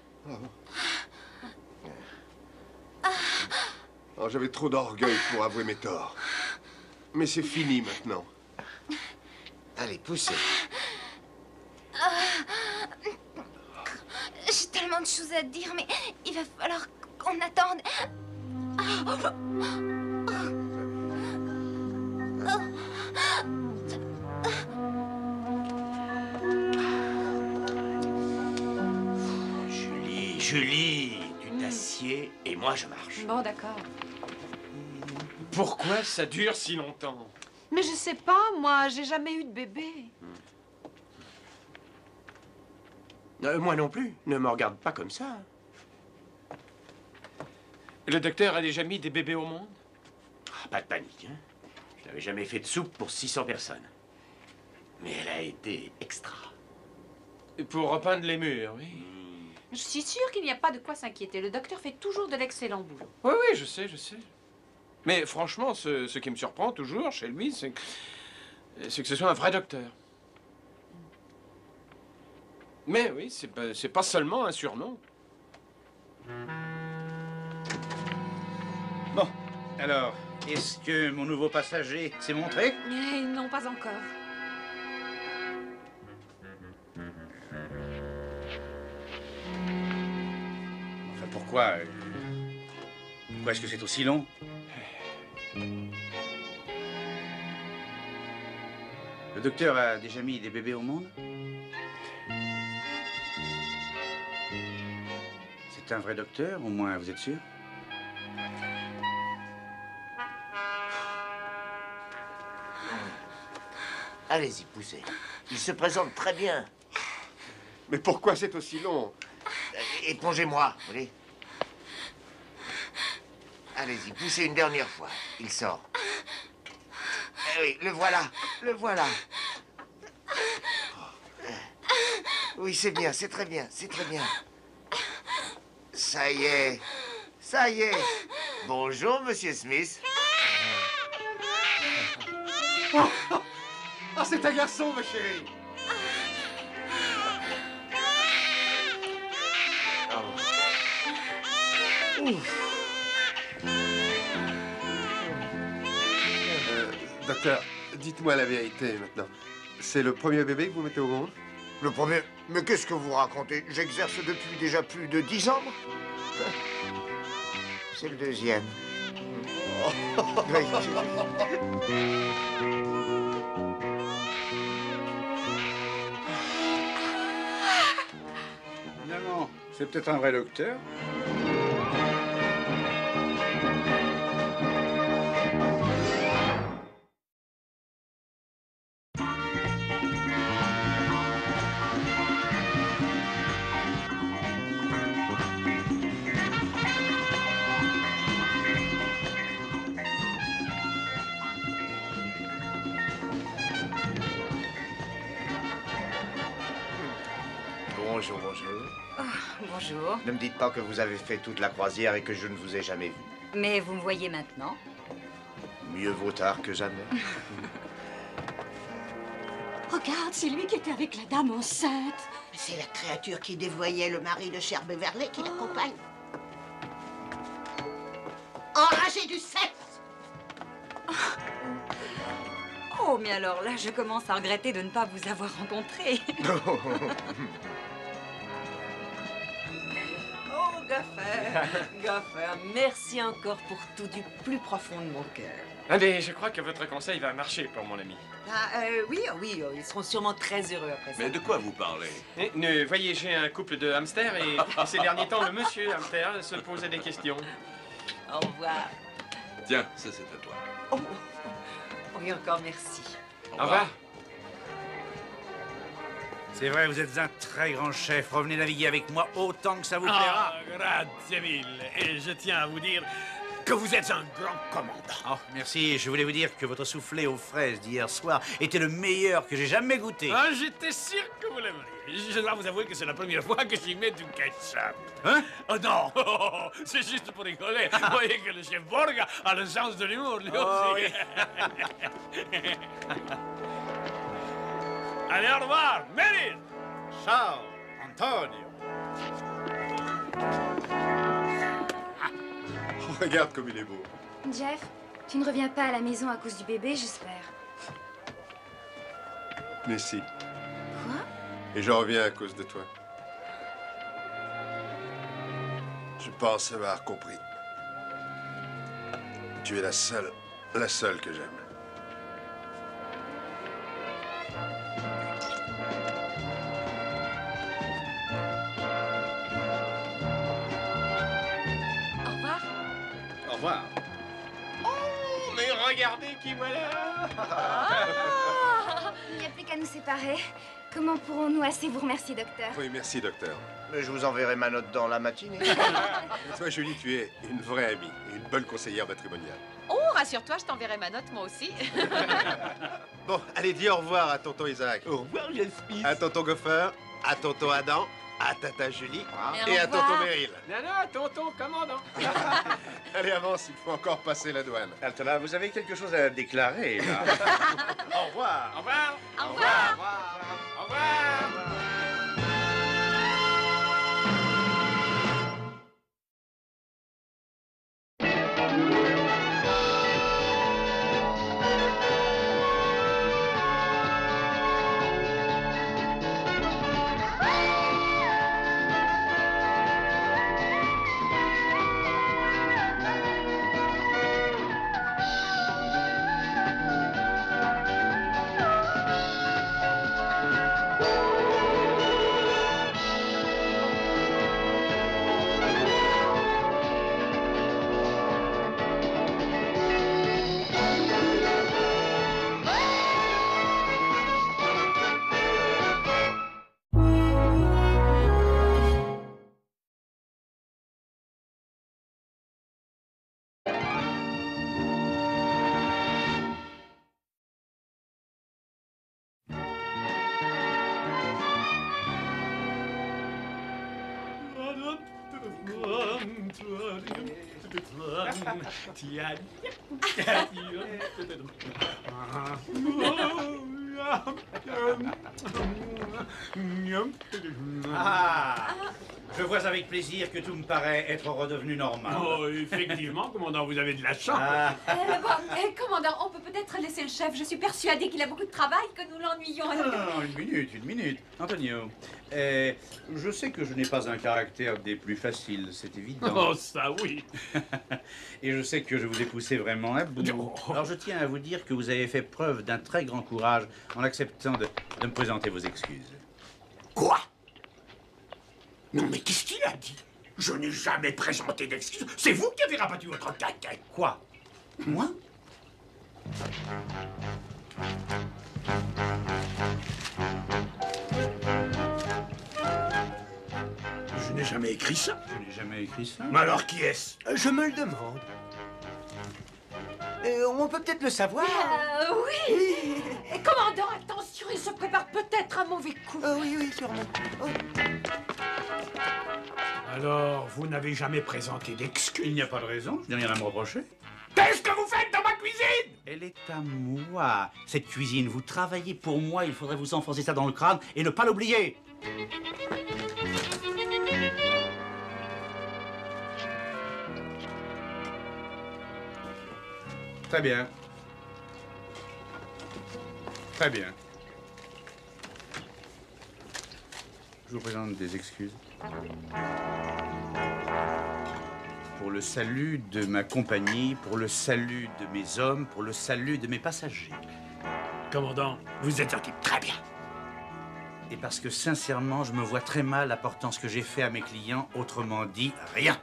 Oh, j'avais trop d'orgueil pour avouer mes torts. Mais c'est fini maintenant. Allez, poussez. J'ai tellement de choses à te dire, mais il va falloir qu'on attende. Julie, tu t'assieds et moi je marche. Bon, d'accord. Pourquoi ça dure si longtemps? Mais je sais pas, moi, j'ai jamais eu de bébé. Moi non plus. Ne me regarde pas comme ça. Le docteur a déjà mis des bébés au monde? Ah, pas de panique, hein. Je n'avais jamais fait de soupe pour 600 personnes. Mais elle a été extra. Et pour repeindre les murs, oui. Je suis sûre qu'il n'y a pas de quoi s'inquiéter. Le docteur fait toujours de l'excellent boulot. Oui, oui, je sais, je sais. Mais franchement, ce qui me surprend toujours chez lui, c'est que ce soit un vrai docteur. Mais oui, c'est pas seulement un surnom. Bon, alors, est-ce que mon nouveau passager s'est montré? Non, pas encore. Enfin, pourquoi est-ce que c'est aussi long? Le docteur a déjà mis des bébés au monde? C'est un vrai docteur, au moins, vous êtes sûr? Allez-y, poussez. Il se présente très bien. Mais pourquoi c'est aussi long? Épongez-moi, vous voyez. Allez-y, poussez une dernière fois. Il sort. Eh oui, le voilà, le voilà. Oui, c'est bien, c'est très bien, c'est très bien. Ça y est, ça y est. Bonjour, Monsieur Smith. Ah, c'est un garçon, ma chérie. Docteur, dites-moi la vérité maintenant. C'est le premier bébé que vous mettez au monde? Le premier? Mais qu'est-ce que vous racontez? J'exerce depuis déjà plus de 10 ans. C'est le deuxième. Finalement, c'est peut-être un vrai docteur. Bonjour, bonjour. Bonjour. Ne me dites pas que vous avez fait toute la croisière et que je ne vous ai jamais vu. Mais vous me voyez maintenant? Mieux vaut tard que jamais. Regarde, c'est lui qui était avec la dame enceinte. C'est la créature qui dévoyait le mari de cher Beverley qui l'accompagne. Enragé du sexe! Oh, mais alors là, je commence à regretter de ne pas vous avoir rencontré. Oh, Goffer, merci encore pour tout du plus profond de mon cœur. Allez, je crois que votre conseil va marcher pour mon ami. Oui, ils seront sûrement très heureux après ça. Mais de quoi vous parlez? Voyez, j'ai un couple de hamsters et ces derniers temps, le monsieur hamster se posait des questions. Au revoir. Tiens, ça c'est à toi. Oui, encore merci. Au revoir. C'est vrai, vous êtes un très grand chef. Revenez naviguer avec moi autant que ça vous plaira. Grazie mille. Et je tiens à vous dire que vous êtes un grand commandant. Oh, merci. Je voulais vous dire que votre soufflé aux fraises d'hier soir était le meilleur que j'ai jamais goûté. Ah, j'étais sûr que vous l'aimeriez. Je dois vous avouer que c'est la première fois que j'y mets du ketchup. Hein? Oh non, c'est juste pour rigoler. Vous voyez que le chef Borga a le sens de l'humour, lui Oh, aussi. oui. Allez, au revoir, Meryl. Ciao, Antonio. Regarde comme il est beau. Jeff, tu ne reviens pas à la maison à cause du bébé, j'espère. Mais si. Quoi? Et j'en reviens à cause de toi. Je pense avoir compris. Tu es la seule que j'aime. Au revoir. Au revoir. Oh, mais regardez qui voilà. Il n'y a plus qu'à nous séparer. Comment pourrons-nous assez vous remercier, docteur? Oui, merci, docteur. Mais je vous enverrai ma note dans la matinée. Et toi, Julie, tu es une vraie amie et une bonne conseillère matrimoniale. Oh, rassure-toi, je t'enverrai ma note, moi aussi. Bon, allez, dis au revoir à tonton Isaac. Au revoir, Jasper. À tonton Goffer, à tonton Adam, à tata Julie Et et à au revoir. tonton Meryl. Non, non, tonton, commandant. Allez, avance, il faut encore passer la douane. Altona, vous avez quelque chose à déclarer, là? Au revoir. Au revoir. Au revoir. Au revoir. Ah, je vois avec plaisir que tout me paraît être redevenu normal. Oh, effectivement, commandant, vous avez de la chance. Commandant, on peut peut-être laisser le chef. Je suis persuadée qu'il a beaucoup de travail, que nous l'ennuyons. Non, une minute. Antonio, je sais que je n'ai pas un caractère des plus faciles, c'est évident. Oh, ça oui. Et je sais que je vous ai poussé vraiment à bout. Alors je tiens à vous dire que vous avez fait preuve d'un très grand courage en acceptant de me présenter vos excuses. Quoi? Non, mais qu'est-ce qu'il a dit? Je n'ai jamais présenté d'excuses. C'est vous qui avez rabattu votre caquette. Quoi? Moi? Je n'ai jamais écrit ça. Je n'ai jamais écrit ça. Mais alors qui est-ce? Je me le demande. On peut peut-être le savoir. Oui. Et commandant, attention, il se prépare peut-être un mauvais coup. Oui, sûrement. Oh. Alors, vous n'avez jamais présenté d'excuses? Il n'y a pas de raison, je n'ai rien à me reprocher. Qu'est-ce que vous faites dans ma cuisine? Elle est à moi, cette cuisine. Vous travaillez pour moi, il faudrait vous enfoncer ça dans le crâne et ne pas l'oublier. Très bien. Très bien. Je vous présente des excuses. pour le salut de ma compagnie, pour le salut de mes hommes, pour le salut de mes passagers. Commandant, vous êtes un type très bien. Et parce que, sincèrement, je me vois très mal apportant ce que j'ai fait à mes clients, autrement dit, rien.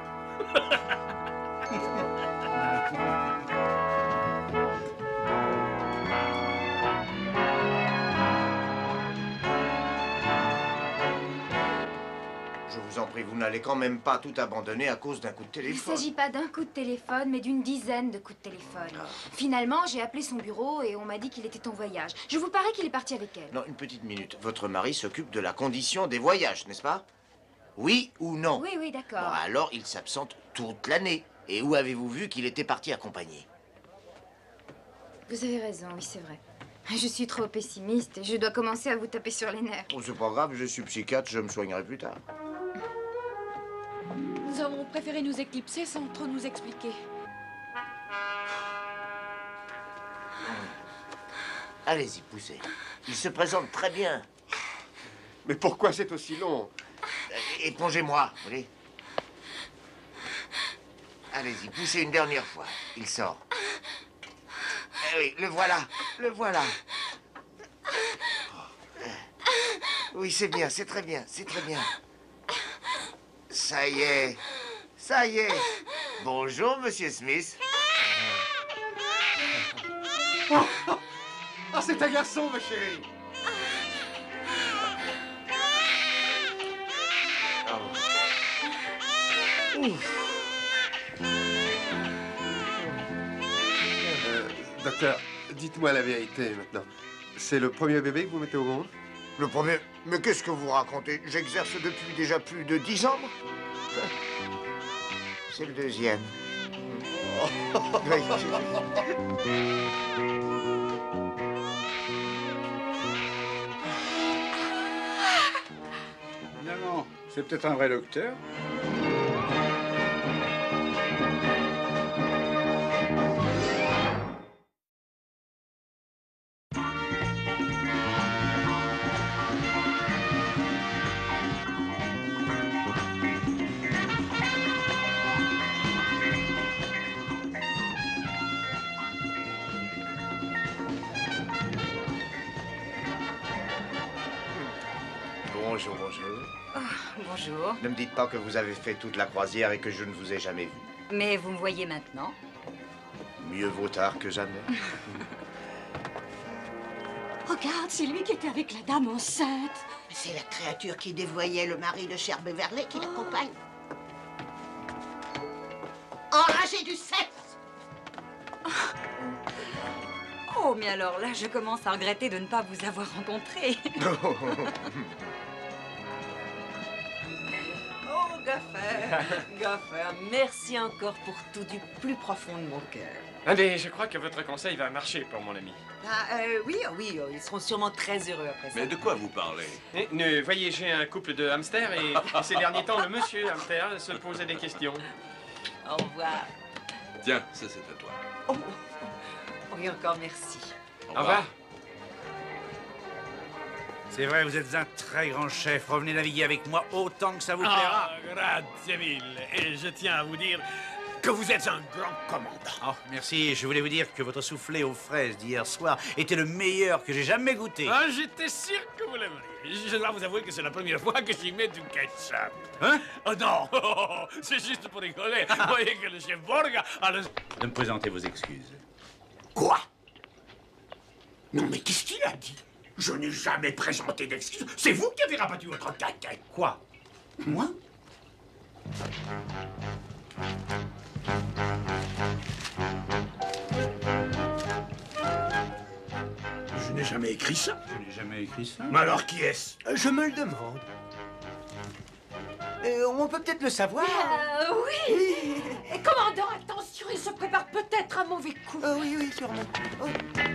Je vous en prie, vous n'allez quand même pas tout abandonner à cause d'un coup de Il ne téléphone. s'agit pas d'un coup de téléphone, mais d'une dizaine de coups de téléphone. Finalement, j'ai appelé son bureau et on m'a dit qu'il était en voyage. Je vous parie qu'il est parti avec elle. Non, une petite minute. Votre mari s'occupe de la condition des voyages, n'est-ce pas? Oui ou non? Oui, oui, d'accord. Bon, alors, il s'absente toute l'année. Et où avez-vous vu qu'il était parti accompagné? Vous avez raison, oui, c'est vrai. Je suis trop pessimiste et je dois commencer à vous taper sur les nerfs. Oh, c'est pas grave, je suis psychiatre, je me soignerai plus tard. Nous avons préféré nous éclipser sans trop nous expliquer. Allez-y, poussez. Il se présente très bien. Mais pourquoi c'est aussi long? Épongez-moi, vous voyez. Allez-y, poussez une dernière fois. Il sort. Eh oui, le voilà, le voilà. Oui, c'est bien, c'est très bien, c'est très bien. Ça y est, ça y est. Bonjour, Monsieur Smith. Ah, c'est un garçon, ma chérie. Docteur, dites-moi la vérité maintenant. C'est le premier bébé que vous mettez au monde? Le premier? Mais qu'est-ce que vous racontez? J'exerce depuis déjà plus de 10 ans. C'est le deuxième. Finalement, c'est peut-être un vrai docteur. Bonjour, bonjour. Oh, bonjour. Ne me dites pas que vous avez fait toute la croisière et que je ne vous ai jamais vu. Mais vous me voyez maintenant? Mieux vaut tard que jamais. Regarde, c'est lui qui était avec la dame enceinte. C'est la créature qui dévoyait le mari de cher Beverley qui l'accompagne. Enragé du sexe! Oh, mais alors là, je commence à regretter de ne pas vous avoir rencontré. Oh, Gaffer, Gaffer, merci encore pour tout du plus profond de mon cœur. Allez, je crois que votre conseil va marcher pour mon ami. Ah, oui, ils seront sûrement très heureux après ça. Mais de quoi vous parlez? Voyez, j'ai un couple de hamsters et ces derniers temps, le monsieur hamster se posait des questions. Au revoir. Tiens, ça c'est à toi. Oh, oui, encore merci. Au revoir. C'est vrai, vous êtes un très grand chef. Revenez naviguer avec moi autant que ça vous plaira. Grazie mille. Et je tiens à vous dire que vous êtes un grand commandant. Oh, merci. Je voulais vous dire que votre soufflé aux fraises d'hier soir était le meilleur que j'ai jamais goûté. Ah, j'étais sûr que vous l'aimeriez. Je dois vous avouer que c'est la première fois que j'y mets du ketchup. Hein? Oh non, c'est juste pour rigoler. Vous voyez que le chef Borga a le... De me présenter vos excuses. Quoi? Non, mais qu'est-ce qu'il a dit? Je n'ai jamais présenté d'excuses. C'est vous qui avez rabattu votre tête. Quoi? Moi? Je n'ai jamais écrit ça. Je n'ai jamais écrit ça. Mais alors qui est-ce? Je me le demande. On peut peut-être le savoir. Oui. Et commandant, attention, il se prépare peut-être un mauvais coup. Oui, sûrement. Oh.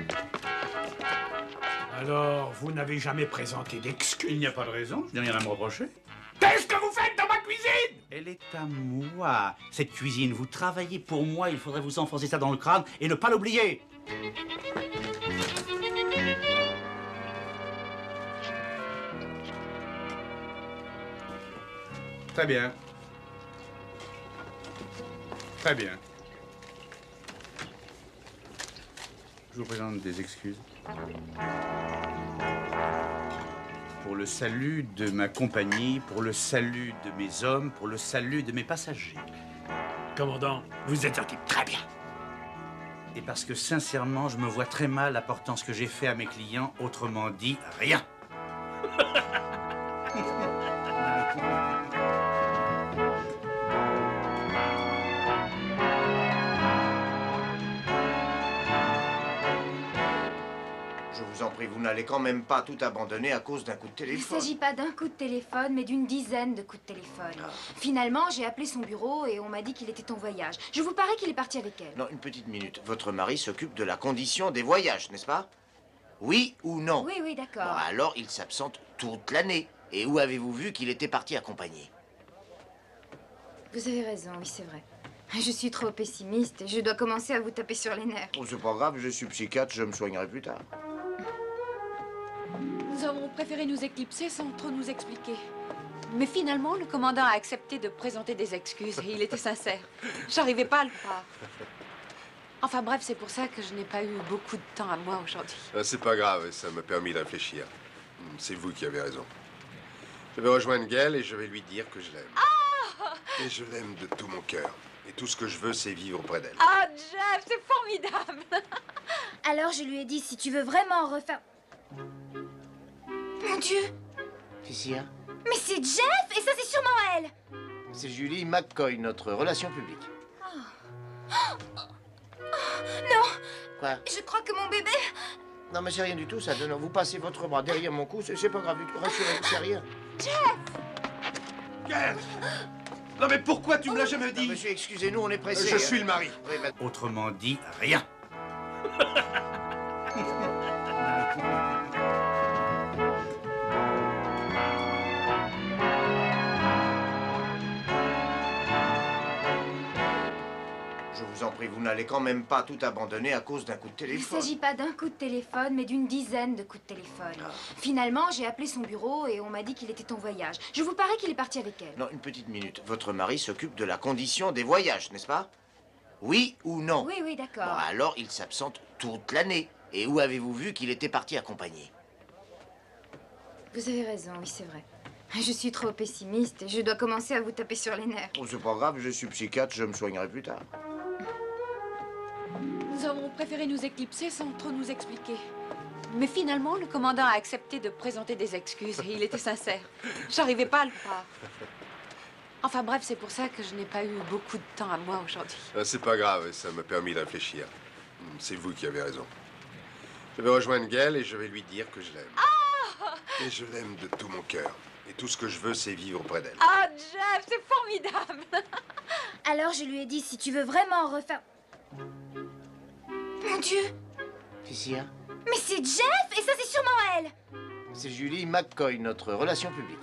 Alors, vous n'avez jamais présenté d'excuses? Il n'y a pas de raison, je n'ai rien à me reprocher. Qu'est-ce que vous faites dans ma cuisine? Elle est à moi, cette cuisine. Vous travaillez pour moi, il faudrait vous enfoncer ça dans le crâne et ne pas l'oublier. Très bien. Très bien. Je vous présente des excuses. Pour le salut de ma compagnie, pour le salut de mes hommes, pour le salut de mes passagers. Commandant, vous êtes un type très bien. Et parce que, sincèrement, je me vois très mal apportant ce que j'ai fait à mes clients, autrement dit, rien. Je vous en prie, vous n'allez quand même pas tout abandonner à cause d'un coup de Il ne téléphone. s'agit pas d'un coup de téléphone, mais d'une dizaine de coups de téléphone. Finalement, j'ai appelé son bureau et on m'a dit qu'il était en voyage. Je vous parie qu'il est parti avec elle. Non, une petite minute. Votre mari s'occupe de la condition des voyages, n'est-ce pas? Oui ou non? Oui, oui, d'accord. Bon, alors, il s'absente toute l'année. Et où avez-vous vu qu'il était parti accompagné? Vous avez raison, oui, c'est vrai. Je suis trop pessimiste et je dois commencer à vous taper sur les nerfs. Oh, c'est pas grave, je suis psychiatre, je me soignerai plus tard. Nous avons préféré nous éclipser sans trop nous expliquer. Mais finalement, le commandant a accepté de présenter des excuses et il était sincère. J'arrivais pas à le croire. Enfin bref, c'est pour ça que je n'ai pas eu beaucoup de temps à moi aujourd'hui. C'est pas grave, ça m'a permis de réfléchir. C'est vous qui avez raison. Je vais rejoindre Gail et je vais lui dire que je l'aime. Ah! Et je l'aime de tout mon cœur. Et tout ce que je veux, c'est vivre près d'elle. Ah, Jeff, c'est formidable! Alors je lui ai dit, si tu veux vraiment refaire... Mon Dieu! Qu'est-ce qu'il y a? Mais c'est Jeff et ça c'est sûrement elle! C'est Julie McCoy, notre relation publique. Non! Quoi? Je crois que mon bébé... Non, mais c'est rien du tout, ça donne. Vous passez votre bras derrière mon cou, c'est pas grave du tout. Rassurez-vous, c'est rien. Jeff! Gail! Non, mais pourquoi tu me l'as jamais dit? Non, monsieur, excusez-nous, on est pressé. Je suis le mari. Oui, bah... Autrement dit, rien. Je vous en prie, vous n'allez quand même pas tout abandonner à cause d'un coup de Il ne téléphone. s'agit pas d'un coup de téléphone, mais d'une dizaine de coups de téléphone. Finalement, j'ai appelé son bureau et on m'a dit qu'il était en voyage. Je vous parie qu'il est parti avec elle. Non, une petite minute. Votre mari s'occupe de la condition des voyages, n'est-ce pas? Oui ou non? Oui, oui, d'accord. Bon, alors, il s'absente toute l'année. Et où avez-vous vu qu'il était parti accompagné? Vous avez raison, oui, c'est vrai. Je suis trop pessimiste et je dois commencer à vous taper sur les nerfs. Oh, c'est pas grave, je suis psychiatre, je me soignerai plus tard. Nous avons préféré nous éclipser sans trop nous expliquer. Mais finalement, le commandant a accepté de présenter des excuses et il était sincère. J'arrivais pas à le croire. Enfin bref, c'est pour ça que je n'ai pas eu beaucoup de temps à moi aujourd'hui. C'est pas grave, ça m'a permis de réfléchir. C'est vous qui avez raison. Je vais rejoindre Gail et je vais lui dire que je l'aime. Ah! Et je l'aime de tout mon cœur. Et tout ce que je veux, c'est vivre près d'elle. Ah, Jeff, c'est formidable! Alors je lui ai dit, si tu veux vraiment refaire... Mon Dieu! Qu'est-ce qu'il y a? Mais c'est Jeff et ça c'est sûrement elle! C'est Julie McCoy, notre relation publique.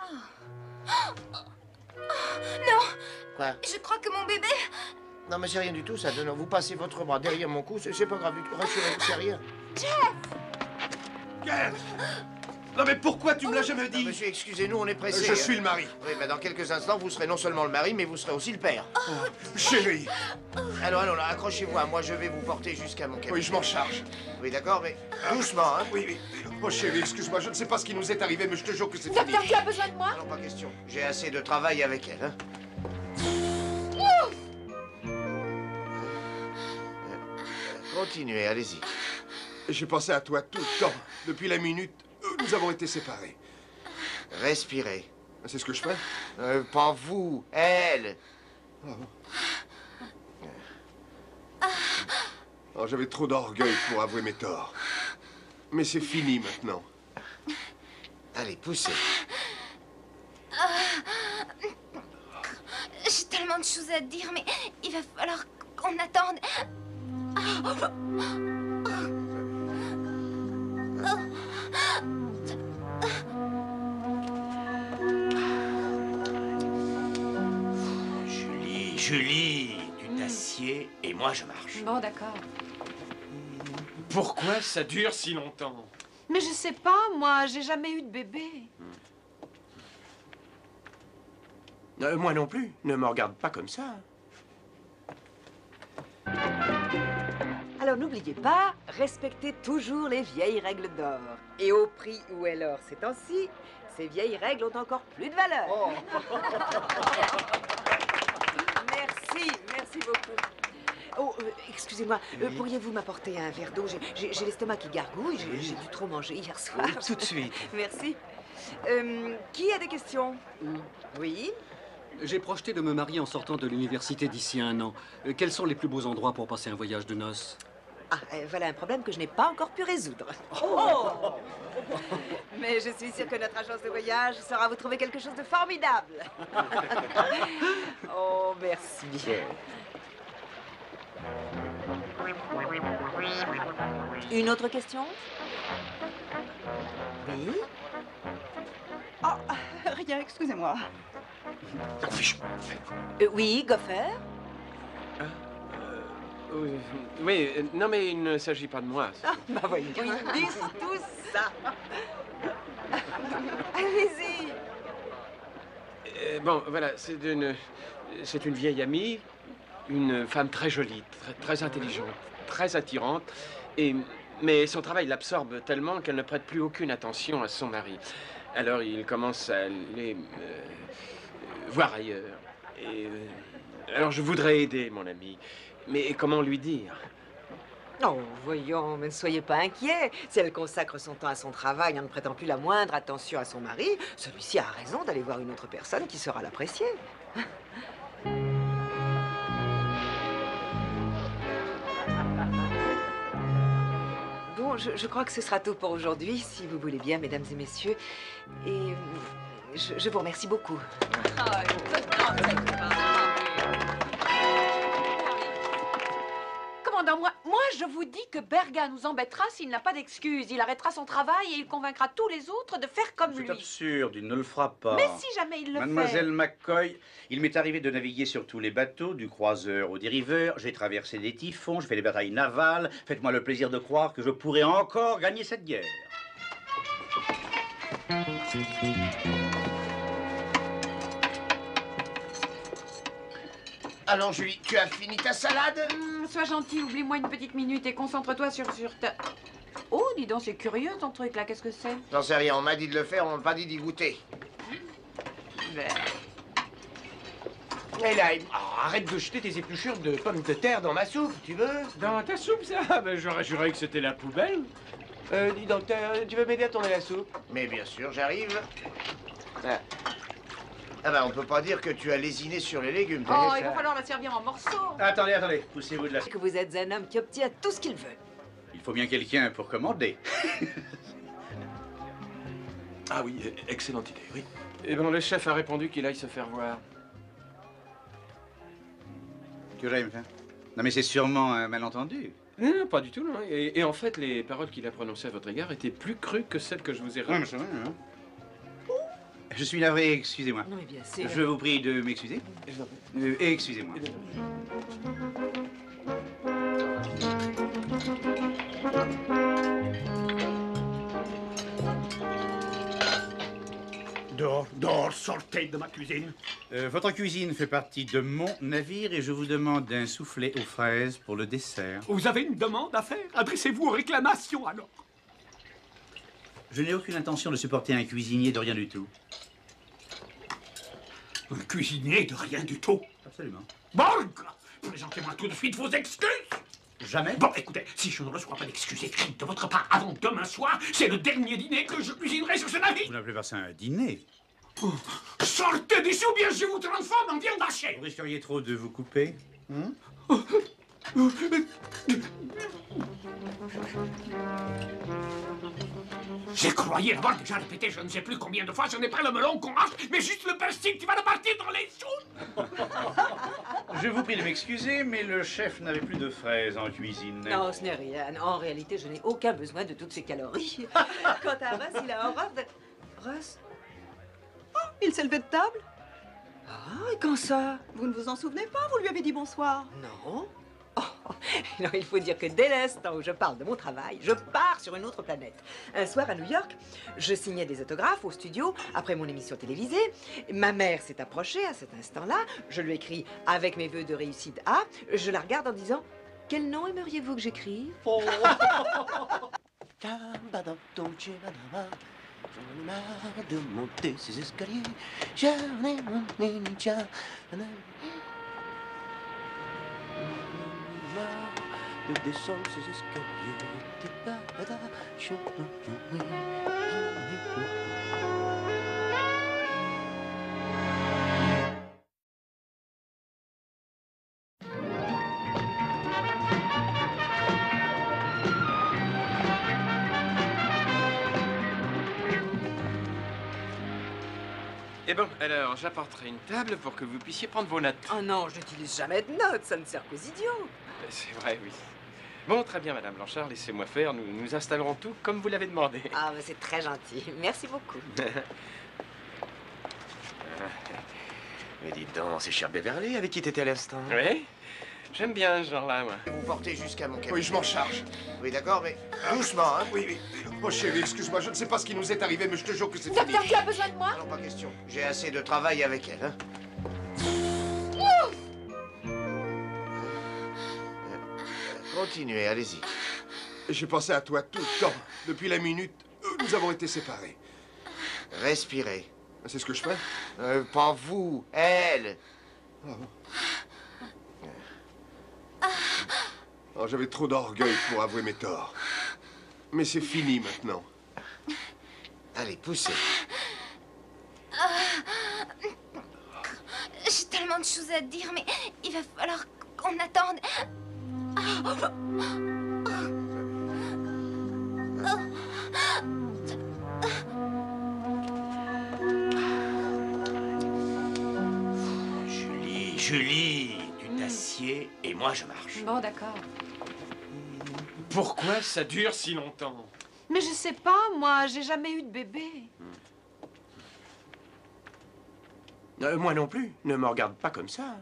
Non! Quoi? Je crois que mon bébé... Non, mais c'est rien du tout, ça donne. Vous passez votre bras derrière mon cou, c'est pas grave du tout. Rassurez-vous, c'est rien. Jeff! Gail! Non, mais pourquoi tu me l'as jamais dit? Non, monsieur, excusez-nous, on est pressé. Je suis le mari. Oui, bah dans quelques instants, vous serez non seulement le mari, mais vous serez aussi le père. Chérie! Alors, allons là, accrochez-vous à moi, je vais vous porter jusqu'à mon cabinet. Oui, je m'en charge. Oui, d'accord, mais doucement, hein. Oui, oui. Oh, chérie, excuse-moi, je ne sais pas ce qui nous est arrivé, mais je te jure que c'est fini. Docteur, tu as besoin de moi? Non, pas question. J'ai assez de travail avec elle, hein. Continuez, allez-y. J'ai pensé à toi tout le temps, depuis la minute où nous avons été séparés. Respirez. C'est ce que je fais? Pas vous, elle. Oh, j'avais trop d'orgueil pour avouer mes torts. Mais c'est fini maintenant. Allez, poussez. J'ai tellement de choses à te dire, mais il va falloir qu'on attende. Julie, tu t'assieds et moi je marche. Bon, d'accord. Pourquoi ça dure si longtemps? Mais je sais pas, moi, j'ai jamais eu de bébé. Moi non plus. Ne me regarde pas comme ça. Alors n'oubliez pas, respectez toujours les vieilles règles d'or. Et au prix où est l'or ces temps-ci, ces vieilles règles ont encore plus de valeur. Oh. Merci, merci beaucoup. Oh, excusez-moi, pourriez-vous m'apporter un verre d'eau? J'ai l'estomac qui gargouille, j'ai dû trop manger hier soir. Oui, tout de suite. Merci. Qui a des questions? Oui? J'ai projeté de me marier en sortant de l'université d'ici un an. Quels sont les plus beaux endroits pour passer un voyage de noces? Ah, voilà un problème que je n'ai pas encore pu résoudre. Oh! Mais je suis sûre que notre agence de voyage saura vous trouver quelque chose de formidable. Oh, merci. Une autre question? Oui? Ah, rien, excusez-moi. Oui, Goffer? Oui, non mais il ne s'agit pas de moi. Ah, bah voyons, ils disent tout ça. Allez-y. Bon, voilà, c'est une vieille amie, une femme très jolie, très intelligente, très attirante, mais son travail l'absorbe tellement qu'elle ne prête plus aucune attention à son mari. Alors il commence à les voir ailleurs. Alors je voudrais aider mon ami, mais comment lui dire? Oh, voyons, mais ne soyez pas inquiet. Si elle consacre son temps à son travail en ne prêtant plus la moindre attention à son mari, celui-ci a raison d'aller voir une autre personne qui saura l'apprécier. Bon, je crois que ce sera tout pour aujourd'hui, si vous voulez bien, mesdames et messieurs. Et je vous remercie beaucoup. Commandant, moi je vous dis que Berga nous embêtera s'il n'a pas d'excuse. Il arrêtera son travail et il convaincra tous les autres de faire comme lui. C'est absurde, il ne le fera pas. Mais si jamais il le fait. Mademoiselle McCoy, il m'est arrivé de naviguer sur tous les bateaux, du croiseur au dériveur. J'ai traversé des typhons, je fais des batailles navales. Faites-moi le plaisir de croire que je pourrais encore gagner cette guerre. Alors, Julie, tu as fini ta salade? Sois gentil, oublie-moi une petite minute et concentre-toi sur ta... Oh, dis donc, c'est curieux ton truc là, qu'est-ce que c'est? J'en sais rien, on m'a dit de le faire, on m'a pas dit d'y goûter. Et là, arrête de jeter tes épluchures de pommes de terre dans ma soupe, tu veux? Dans ta soupe, ça? Ben, j'aurais juré que c'était la poubelle. Dis donc, tu veux m'aider à tourner la soupe? Mais bien sûr, j'arrive. Ah ben, on peut pas dire que tu as lésiné sur les légumes. Oh, il va falloir la servir en morceaux. Attendez, poussez-vous de la... Que vous êtes un homme qui obtient tout ce qu'il veut. Il faut bien quelqu'un pour commander. Ah oui, excellente idée, oui. Eh bien, le chef a répondu qu'il aille se faire voir. Que j'aime faire? Non, mais c'est sûrement un malentendu. Non, pas du tout, non. Et en fait, les paroles qu'il a prononcées à votre égard étaient plus crues que celles que je vous ai Ouais, mais c'est vrai, hein. Je suis navré, excusez-moi. Non, mais bien sûr. Je vous prie de m'excuser. Excusez-moi. Dehors, sortez de ma cuisine. Votre cuisine fait partie de mon navire et je vous demande un soufflé aux fraises pour le dessert. Vous avez une demande à faire? Adressez-vous aux réclamations, alors. Je n'ai aucune intention de supporter un cuisinier de rien du tout. Un cuisinier de rien du tout? Absolument. Borg! Présentez-moi tout de suite vos excuses! Jamais? Bon, écoutez, si je ne reçois pas d'excuses écrites de votre part avant demain soir, c'est le dernier dîner que je cuisinerai sur ce navire! Vous n'appelez pas ça un dîner? Sortez d'ici ou bien je vous transforme en viande hachée! Vous risqueriez trop de vous couper. J'ai croyé l'avoir déjà répété je ne sais plus combien de fois, ce n'est pas le melon qu'on mange, mais juste le persil qui va le partir dans les choux! Je vous prie de m'excuser, mais le chef n'avait plus de fraises en cuisine. Non, ce n'est rien. En réalité, je n'ai aucun besoin de toutes ces calories. Quant à Russ, il a horreur de... Russ? Oh, il s'est levé de table? Ah, et quand ça? Vous ne vous en souvenez pas? Vous lui avez dit bonsoir. Non. Oh, non, il faut dire que dès l'instant où je parle de mon travail, je pars sur une autre planète. Un soir à New York, je signais des autographes au studio après mon émission télévisée. Ma mère s'est approchée à cet instant-là. Je lui écris avec mes vœux de réussite à. Je la regarde en disant Quel nom aimeriez-vous que j'écrive? J'en ai marre de monter ces escaliers. J'en ai marre de descendre ces escaliers. Eh bon, alors j'apporterai une table pour que vous puissiez prendre vos notes. Oh non, je n'utilise jamais de notes, ça ne sert qu'aux idiots. C'est vrai, oui. Bon, très bien, Madame Blanchard, laissez-moi faire. Nous installerons tout comme vous l'avez demandé. Ah, mais c'est très gentil. Merci beaucoup. Mais dites donc, c'est cher Beverly avec qui t'étais à l'instant. Oui, j'aime bien ce genre-là, moi. Vous portez jusqu'à mon cabinet. Oui, je m'en charge. Oui, d'accord, mais doucement, hein. Oui. Oh, chérie, excuse-moi, je ne sais pas ce qui nous est arrivé, mais je te jure que c'est fini. Docteur, tu as besoin de moi? Non, pas question. J'ai assez de travail avec elle, hein. Continuez, allez-y. J'ai pensé à toi tout le temps, depuis la minute où nous avons été séparés. Respirez. C'est ce que je fais? Pas vous, elle. Oh, j'avais trop d'orgueil pour avouer mes torts. Mais c'est fini maintenant. Allez, poussez. J'ai tellement de choses à te dire, mais il va falloir qu'on attende. Julie, tu t'assieds et moi je marche. Bon, d'accord. Pourquoi ça dure si longtemps? Mais je sais pas, moi, j'ai jamais eu de bébé. Moi non plus. Ne me regarde pas comme ça.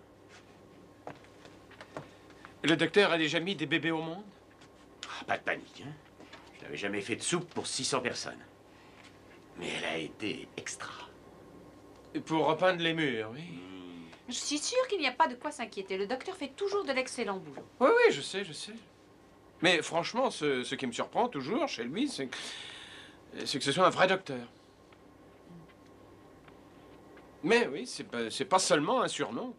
Le docteur a déjà mis des bébés au monde? Pas de panique, hein. Je n'avais jamais fait de soupe pour 600 personnes. Mais elle a été extra. Pour repeindre les murs, oui. Je suis sûre qu'il n'y a pas de quoi s'inquiéter. Le docteur fait toujours de l'excellent boulot. Oui, je sais. Mais franchement, ce qui me surprend toujours chez lui, c'est que ce soit un vrai docteur. Mais oui, c'est pas seulement un surnom.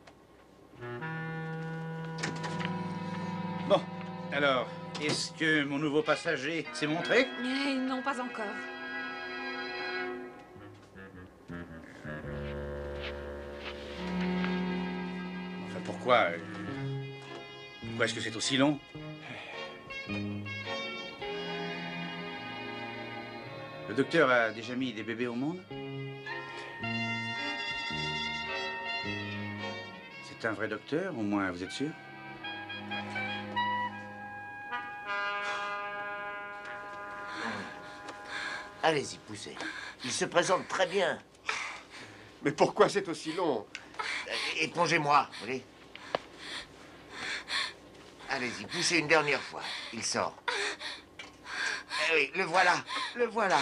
Bon, alors, est-ce que mon nouveau passager s'est montré? Non, pas encore. Enfin, pourquoi est-ce que c'est aussi long? Le docteur a déjà mis des bébés au monde? C'est un vrai docteur, au moins, vous êtes sûr? Allez-y, poussez. Il se présente très bien. Mais pourquoi c'est aussi long? Épongez-moi, vous voyez. Allez-y, poussez une dernière fois. Il sort. Eh oui, le voilà.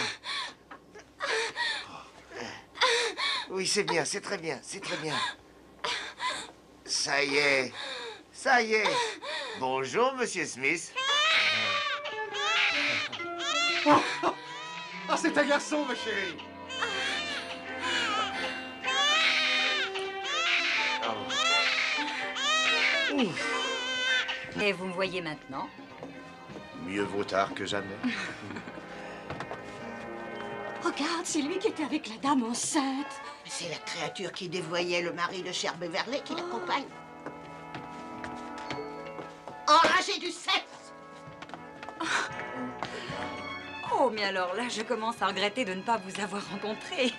Oui, c'est bien, c'est très bien. Ça y est. Bonjour, Monsieur Smith. Ah, c'est un garçon, ma chérie. Et vous me voyez maintenant? Mieux vaut tard que jamais. Regarde, c'est lui qui était avec la dame enceinte. C'est la créature qui dévoyait le mari de cher Beverly qui l'accompagne. Enragé du sexe! Oh, mais alors là, je commence à regretter de ne pas vous avoir rencontré.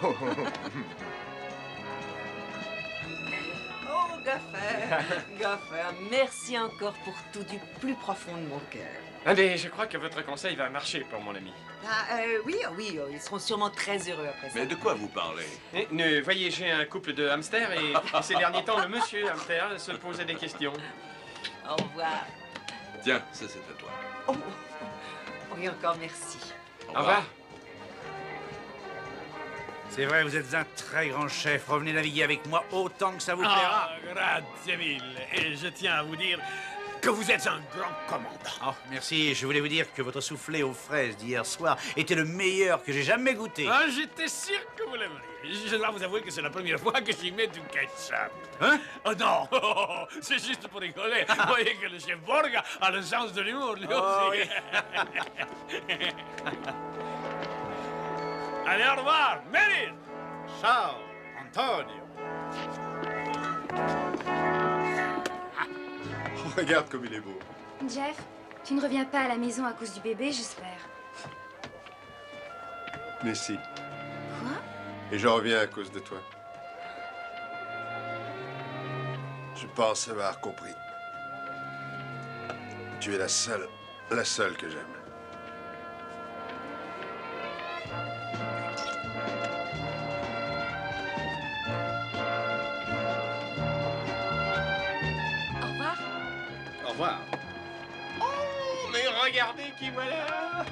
Oh, Gaffer, merci encore pour tout du plus profond de mon cœur. Allez, je crois que votre conseil va marcher pour mon ami. Oui, ils seront sûrement très heureux après ça. Mais de quoi vous parlez? Voyez, j'ai un couple de hamsters et ces derniers temps, le monsieur hamster se posait des questions. Au revoir. Tiens, ça c'est à toi. Oui, encore merci. Au revoir. C'est vrai, vous êtes un très grand chef. Revenez naviguer avec moi autant que ça vous plaira. Ah, grazie mille. Et je tiens à vous dire que vous êtes un grand commandant. Oh, merci. Je voulais vous dire que votre soufflé aux fraises d'hier soir était le meilleur que j'ai jamais goûté. Ah, j'étais sûr que vous l'aimeriez. Je dois vous avouer que c'est la première fois que j'y mets du ketchup. Hein? Oh non, c'est juste pour rigoler. Vous voyez que le chef Borga a le sens de l'humour, lui Oh, aussi. oui. Allez, au revoir, Meryl. Ciao, Antonio. Regarde comme il est beau. Jeff, tu ne reviens pas à la maison à cause du bébé, j'espère. Mais si. Quoi? Et j'en reviens à cause de toi. Je pense avoir compris. Tu es la seule que j'aime. Au revoir. Au revoir. Oh, mais regardez qui voilà.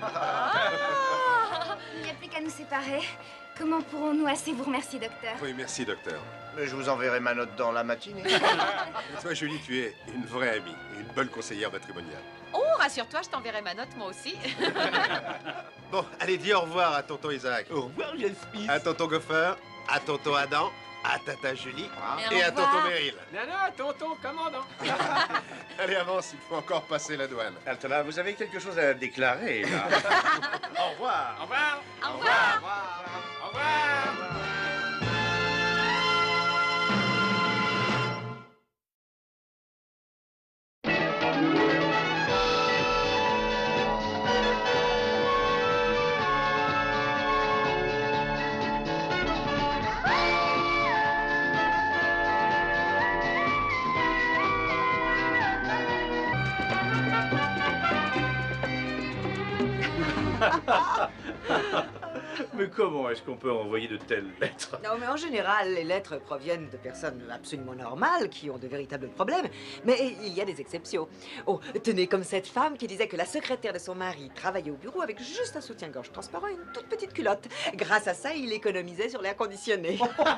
Il n'y a plus qu'à nous séparer. Comment pourrons-nous assez vous remercier, docteur? Oui, merci, docteur. Mais je vous enverrai ma note dans la matinée. Et toi, Julie, tu es une vraie amie et une bonne conseillère matrimoniale. Oh, rassure-toi, je t'enverrai ma note, moi aussi. Bon, allez, dis au revoir à tonton Isaac. Au revoir, Jasper. À tonton Gopher, à tonton Adam, à tata Julie Et et au à tonton revoir. Meryl. Non, non, tonton, commandant. Allez, avance, il faut encore passer la douane. Altona, vous avez quelque chose à déclarer, là? Au revoir. Au revoir. Au revoir. Au revoir. Mais comment est-ce qu'on peut envoyer de telles lettres? Non, mais en général, les lettres proviennent de personnes absolument normales qui ont de véritables problèmes. Mais il y a des exceptions. Oh, tenez, comme cette femme qui disait que la secrétaire de son mari travaillait au bureau avec juste un soutien-gorge transparent et une toute petite culotte. Grâce à ça, il économisait sur l'air conditionné.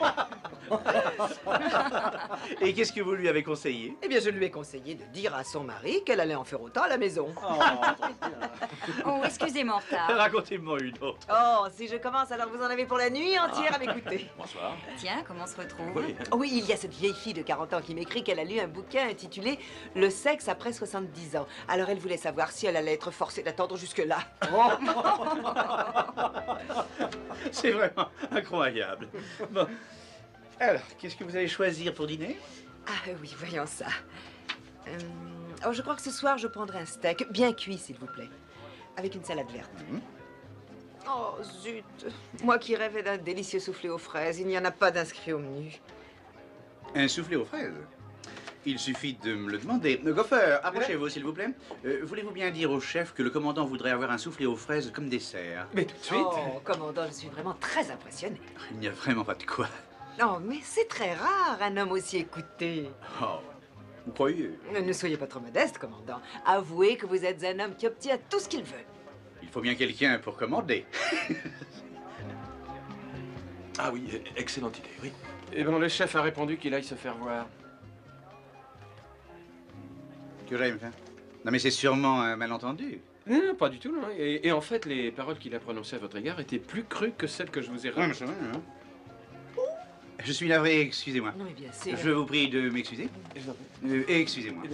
Et qu'est-ce que vous lui avez conseillé? Eh bien, je lui ai conseillé de dire à son mari qu'elle allait en faire autant à la maison. Oh, excusez mon retard. Racontez-moi une autre. Oh, si je commence, alors vous en avez pour la nuit entière à m'écouter. Bonsoir. Tiens, comment on se retrouve? Oui. Oh oui, il y a cette vieille fille de 40 ans qui m'écrit qu'elle a lu un bouquin intitulé « Le sexe après 70 ans ». Alors elle voulait savoir si elle allait être forcée d'attendre jusque-là. C'est vraiment incroyable. Bon. Alors, qu'est-ce que vous allez choisir pour dîner? Ah oui, voyons ça. Oh, je crois que ce soir, je prendrai un steak bien cuit, s'il vous plaît. Avec une salade verte. Oh, zut. Moi qui rêvais d'un délicieux soufflé aux fraises, il n'y en a pas d'inscrit au menu. Un soufflé aux fraises? Il suffit de me le demander. Gopher, approchez-vous, s'il vous plaît. Voulez-vous bien dire au chef que le commandant voudrait avoir un soufflé aux fraises comme dessert? Mais tout de suite. Oh, commandant, je suis vraiment très impressionnée. Il n'y a vraiment pas de quoi. Non, mais c'est très rare, un homme aussi écouté. Oh, vous croyez? Ne soyez pas trop modeste, commandant. Avouez que vous êtes un homme qui obtient tout ce qu'il veut. Il faut bien quelqu'un pour commander. Ah oui, excellente idée, oui. Eh bien, le chef a répondu qu'il aille se faire voir. Que j'aime faire? Non, mais c'est sûrement un malentendu. Non, pas du tout, non. Et en fait, les paroles qu'il a prononcées à votre égard étaient plus crues que celles que je vous ai Ouais, mais c'est vrai, hein. Je suis navré, excusez-moi. Non, mais bien sûr. Je vous prie de m'excuser. Excusez-moi.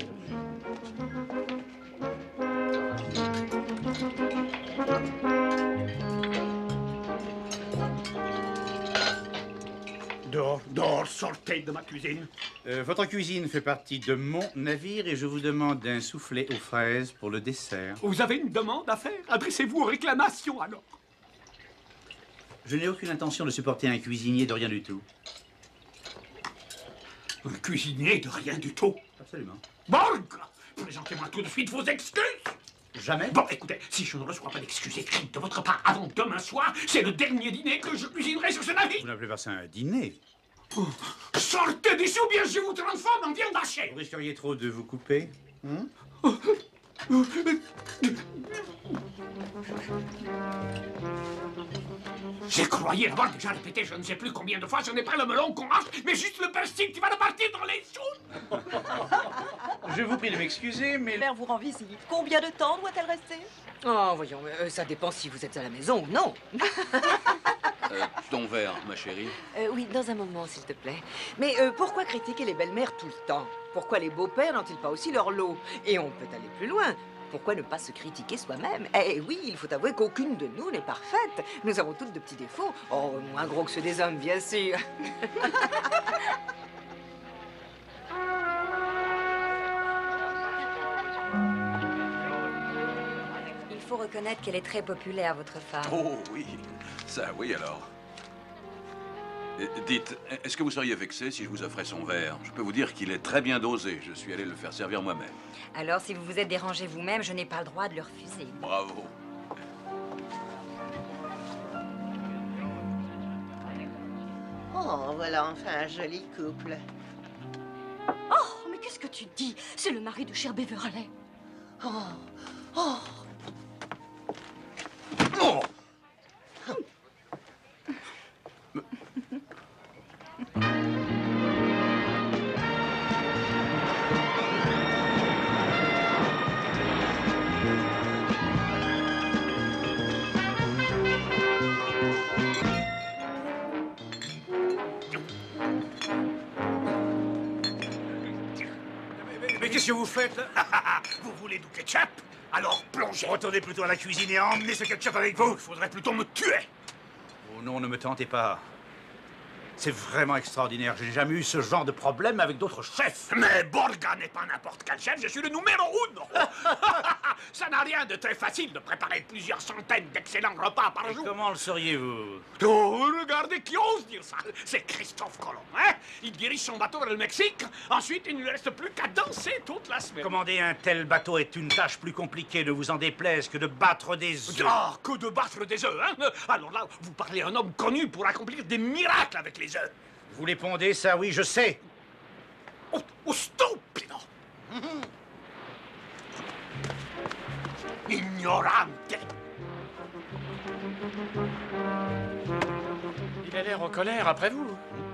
Dehors, dehors, sortez de ma cuisine. Votre cuisine fait partie de mon navire et je vous demande un soufflé aux fraises pour le dessert. Vous avez une demande à faire? Adressez-vous aux réclamations, alors. Je n'ai aucune intention de supporter un cuisinier de rien du tout. Un cuisinier de rien du tout? Absolument. Borg! Présentez-moi tout de suite vos excuses! Jamais? Bon, écoutez, si je ne reçois pas d'excuses écrites de votre part avant demain soir, c'est le dernier dîner que je cuisinerai sur ce navire! Vous n'appelez pas ça un dîner? Sortez d'ici ou bien je vous transforme en viande hachée! Vous risqueriez trop de vous couper? J'ai croyé l'avoir déjà répété je ne sais plus combien de fois, ce n'est pas le melon qu'on mange, mais juste le persil qui va le partir dans les choux. Je vous prie de m'excuser, mais... Mère vous rend visite. Combien de temps doit-elle rester? Oh, voyons, ça dépend si vous êtes à la maison ou non. Ton verre, ma chérie. Oui, dans un moment, s'il te plaît. Mais pourquoi critiquer les belles-mères tout le temps? Pourquoi les beaux-pères n'ont-ils pas aussi leur lot? Et on peut aller plus loin. Pourquoi ne pas se critiquer soi-même? Eh oui, il faut avouer qu'aucune de nous n'est parfaite. Nous avons toutes de petits défauts. Oh, moins gros que ceux des hommes, bien sûr. Il faut reconnaître qu'elle est très populaire, votre femme. Oh oui, ça oui alors. Dites, est-ce que vous seriez vexé si je vous offrais son verre? Je peux vous dire qu'il est très bien dosé. Je suis allé le faire servir moi-même. Alors, si vous vous êtes dérangé vous-même, je n'ai pas le droit de le refuser. Bravo. Oh, voilà enfin un joli couple. Oh, mais qu'est-ce que tu dis? C'est le mari de cher Beverley. Oh, oh. Oh. Mais qu'est-ce que vous faites là? Vous voulez du ketchup? Alors plongez. Retournez plutôt à la cuisine et emmenez ce ketchup avec vous. Il faudrait plutôt me tuer. Oh non, ne me tentez pas. C'est vraiment extraordinaire. J'ai jamais eu ce genre de problème avec d'autres chefs. Mais Borga n'est pas n'importe quel chef, je suis le numéro 1. Ça n'a rien de très facile de préparer plusieurs centaines d'excellents repas par jour. Comment le sauriez-vous? Oh, regardez qui ose dire ça. C'est Christophe Colomb, hein? Il dirige son bateau vers le Mexique. Ensuite, il ne lui reste plus qu'à danser toute la semaine. Commander un tel bateau est une tâche plus compliquée, ne vous en déplaise, que de battre des œufs. Ah, que de battre des œufs, hein? Alors là, vous parlez à un homme connu pour accomplir des miracles avec les œufs. Vous les pondez, ça, oui, je sais. Oh, stupido! Ignorante! Il a l'air en colère après vous.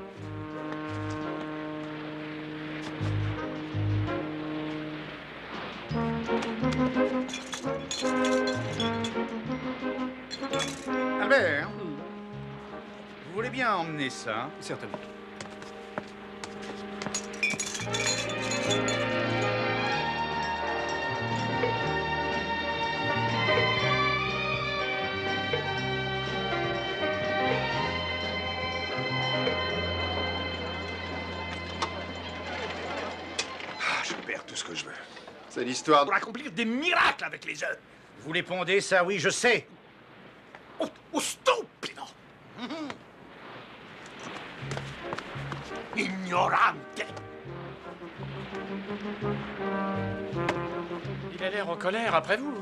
Albert, vous voulez bien emmener ça? Certainement. Je perds tout ce que je veux. C'est l'histoire de... Pour accomplir des miracles avec les œufs. Vous les pondez, ça, oui, je sais. Oh, stupido! Ignorante! Il a l'air en colère après vous.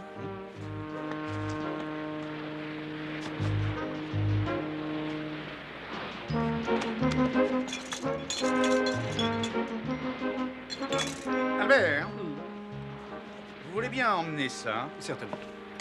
Albert, vous voulez bien emmener ça? Certainement.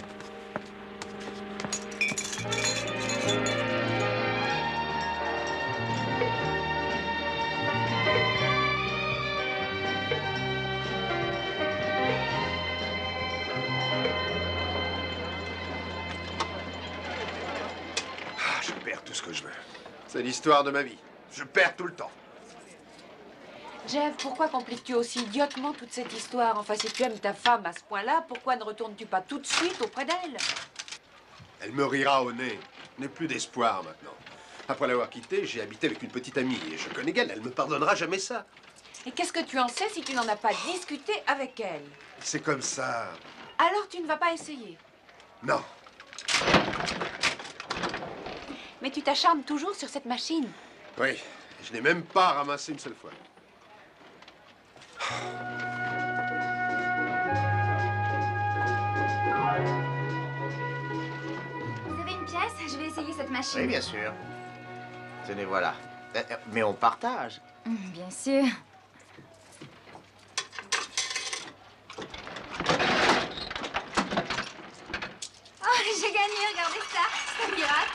Je perds tout ce que je veux. C'est l'histoire de ma vie. Je perds tout le temps. Jeff, pourquoi compliques-tu aussi idiotement toute cette histoire? Enfin, si tu aimes ta femme à ce point-là, pourquoi ne retournes-tu pas tout de suite auprès d'elle? Elle me rira au nez. Je n'ai plus d'espoir maintenant. Après l'avoir quittée, j'ai habité avec une petite amie et je connais qu'elle. Elle me pardonnera jamais ça. Et qu'est-ce que tu en sais si tu n'en as pas discuté avec elle? C'est comme ça. Alors tu ne vas pas essayer. Non. Mais tu t'acharnes toujours sur cette machine. Oui. Je n'ai même pas ramassé une seule fois. Vous avez une pièce? Je vais essayer cette machine. Oui, bien sûr. Tenez, voilà. Mais on partage. gagné, regardez ça. C'est un miracle.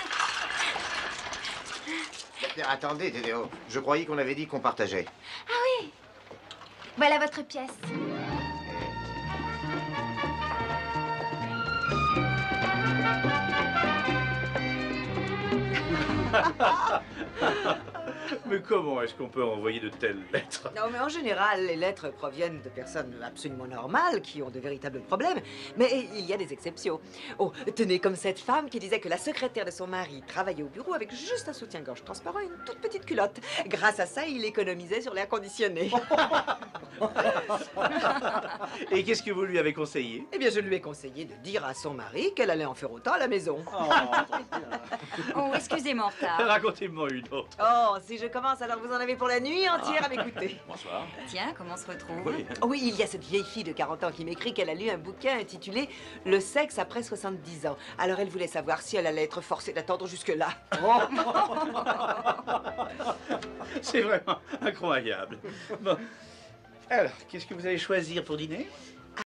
Attendez, Tédéo. Je croyais qu'on avait dit qu'on partageait. Ah oui. Voilà votre pièce. Mais comment est-ce qu'on peut envoyer de telles lettres? Non, mais en général, les lettres proviennent de personnes absolument normales qui ont de véritables problèmes. Mais il y a des exceptions. Oh, tenez, comme cette femme qui disait que la secrétaire de son mari travaillait au bureau avec juste un soutien-gorge transparent et une toute petite culotte. Grâce à ça, il économisait sur l'air conditionné. Et qu'est-ce que vous lui avez conseillé? Eh bien, je lui ai conseillé de dire à son mari qu'elle allait en faire autant à la maison. Oh, excusez-moi en retard. Racontez-moi une autre. Oh, si je commence, alors vous en avez pour la nuit entière à m'écouter. Bonsoir. Tiens, comment on se retrouve? Oui. Oh oui, il y a cette vieille fille de 40 ans qui m'écrit qu'elle a lu un bouquin intitulé « Le sexe après 70 ans ». Alors elle voulait savoir si elle allait être forcée d'attendre jusque-là. C'est vraiment incroyable. Bon. Alors, qu'est-ce que vous allez choisir pour dîner?